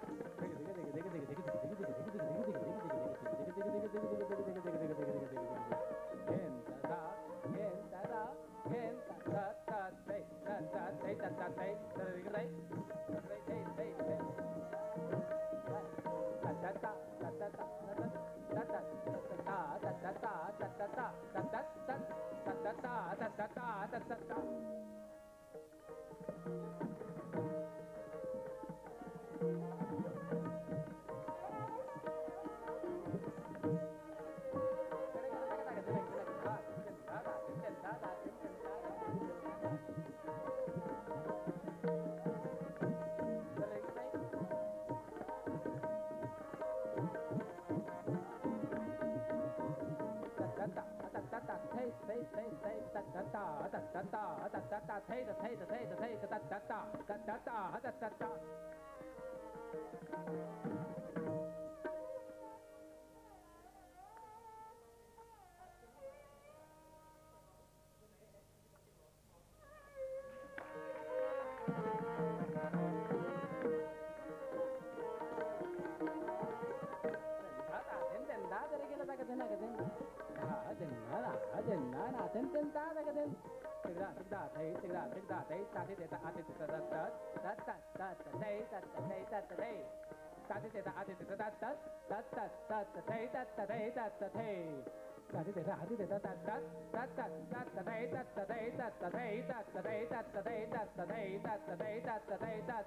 na na tin tin ta da ga tin thầy thầy ta thầy ta thầy ta thầy ta ta ta ta ta ta thầy ta thầy ta thầy ta thầy ta thầy ta ta ta ta ta ta thầy ta thầy ta thầy ta thầy ta thầy ta thầy ta ta ta ta ta ta thầy ta thầy ta thầy ta thầy ta thầy ta thầy ta thầy ta thầy ta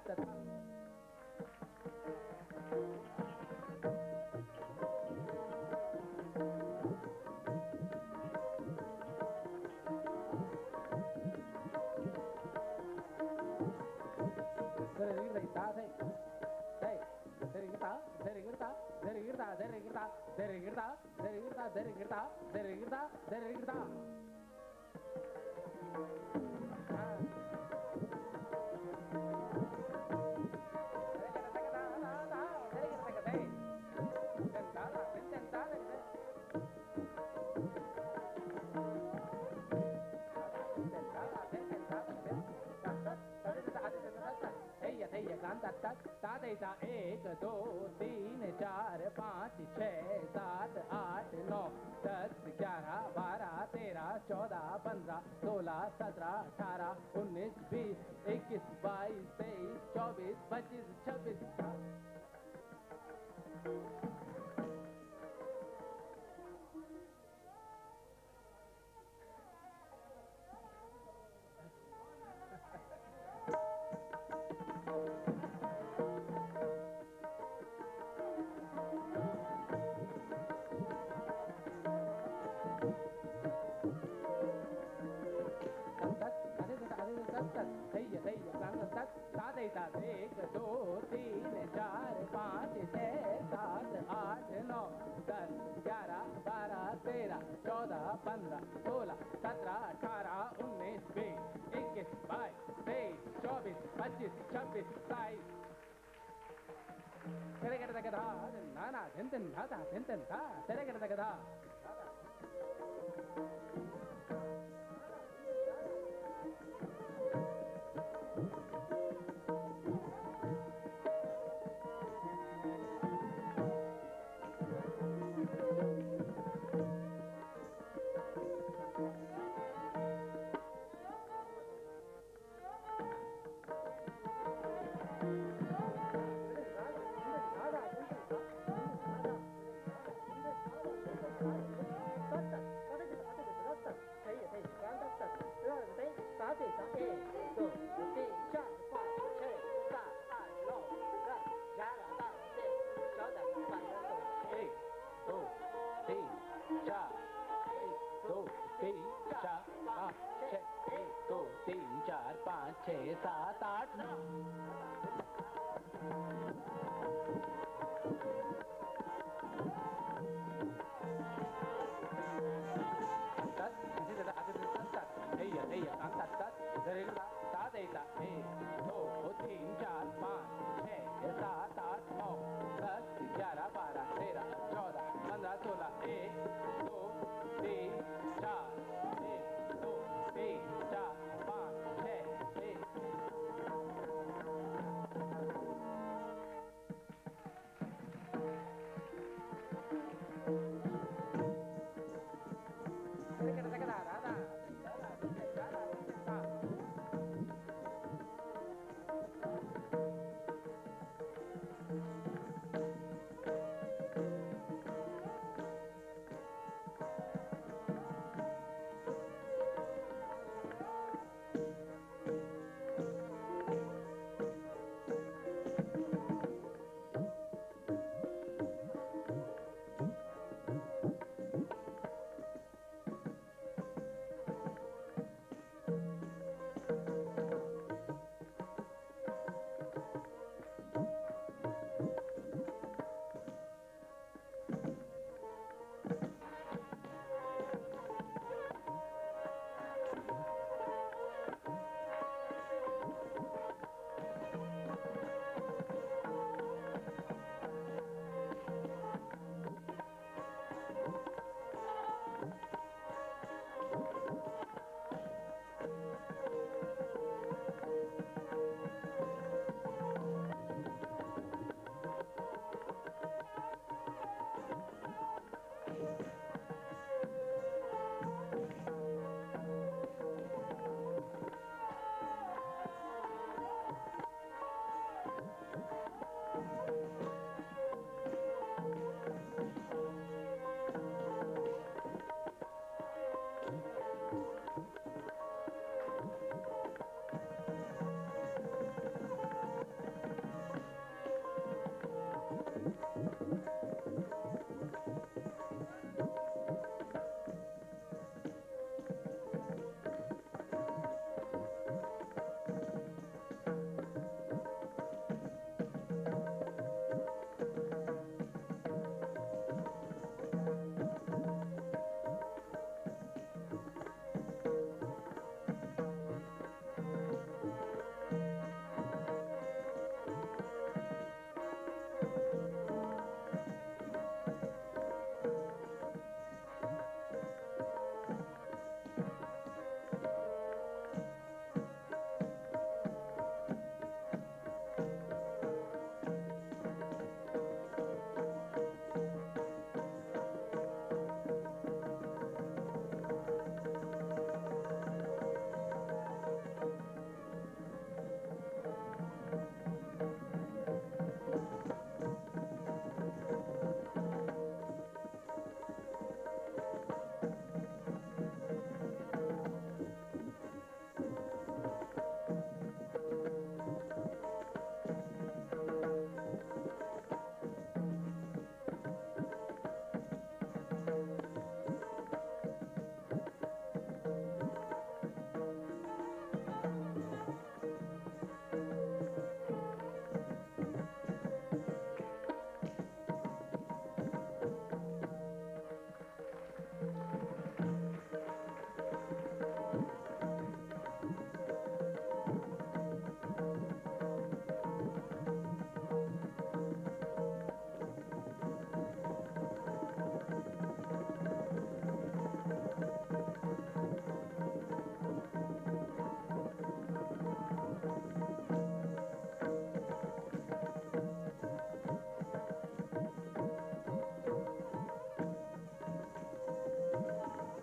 ता 1 2 3 4 5 6 7 8 9 10 11 12 13 14 15 16 17 18 19 20 21 22 23 24 25 26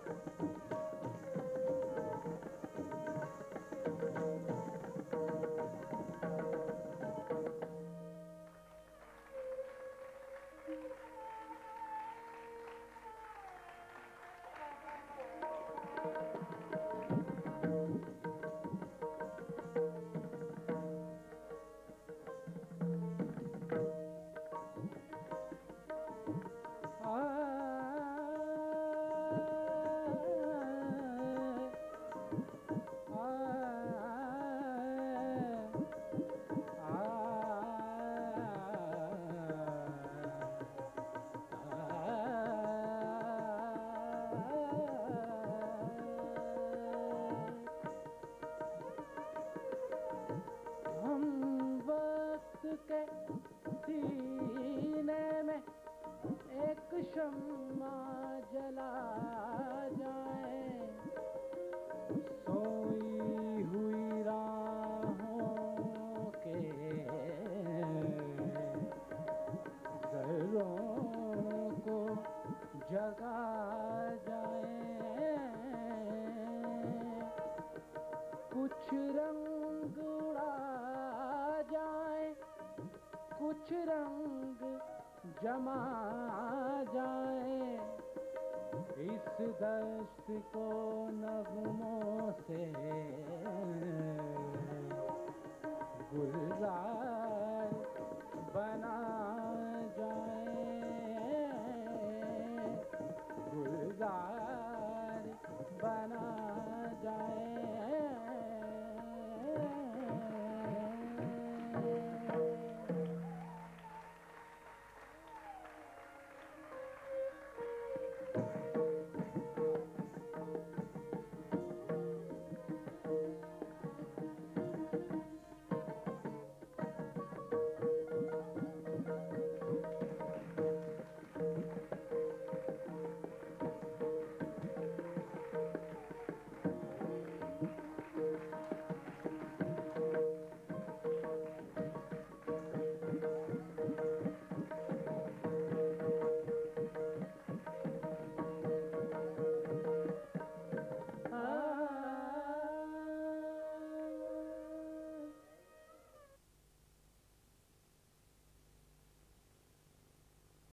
शम्मा जला जाए, सोई हुई राहों के ज़र्रों को जगा जाए, कुछ रंग उड़ा जाए, कुछ रंग जमा जाए, इस दस्त को नगमों से गुलजार बना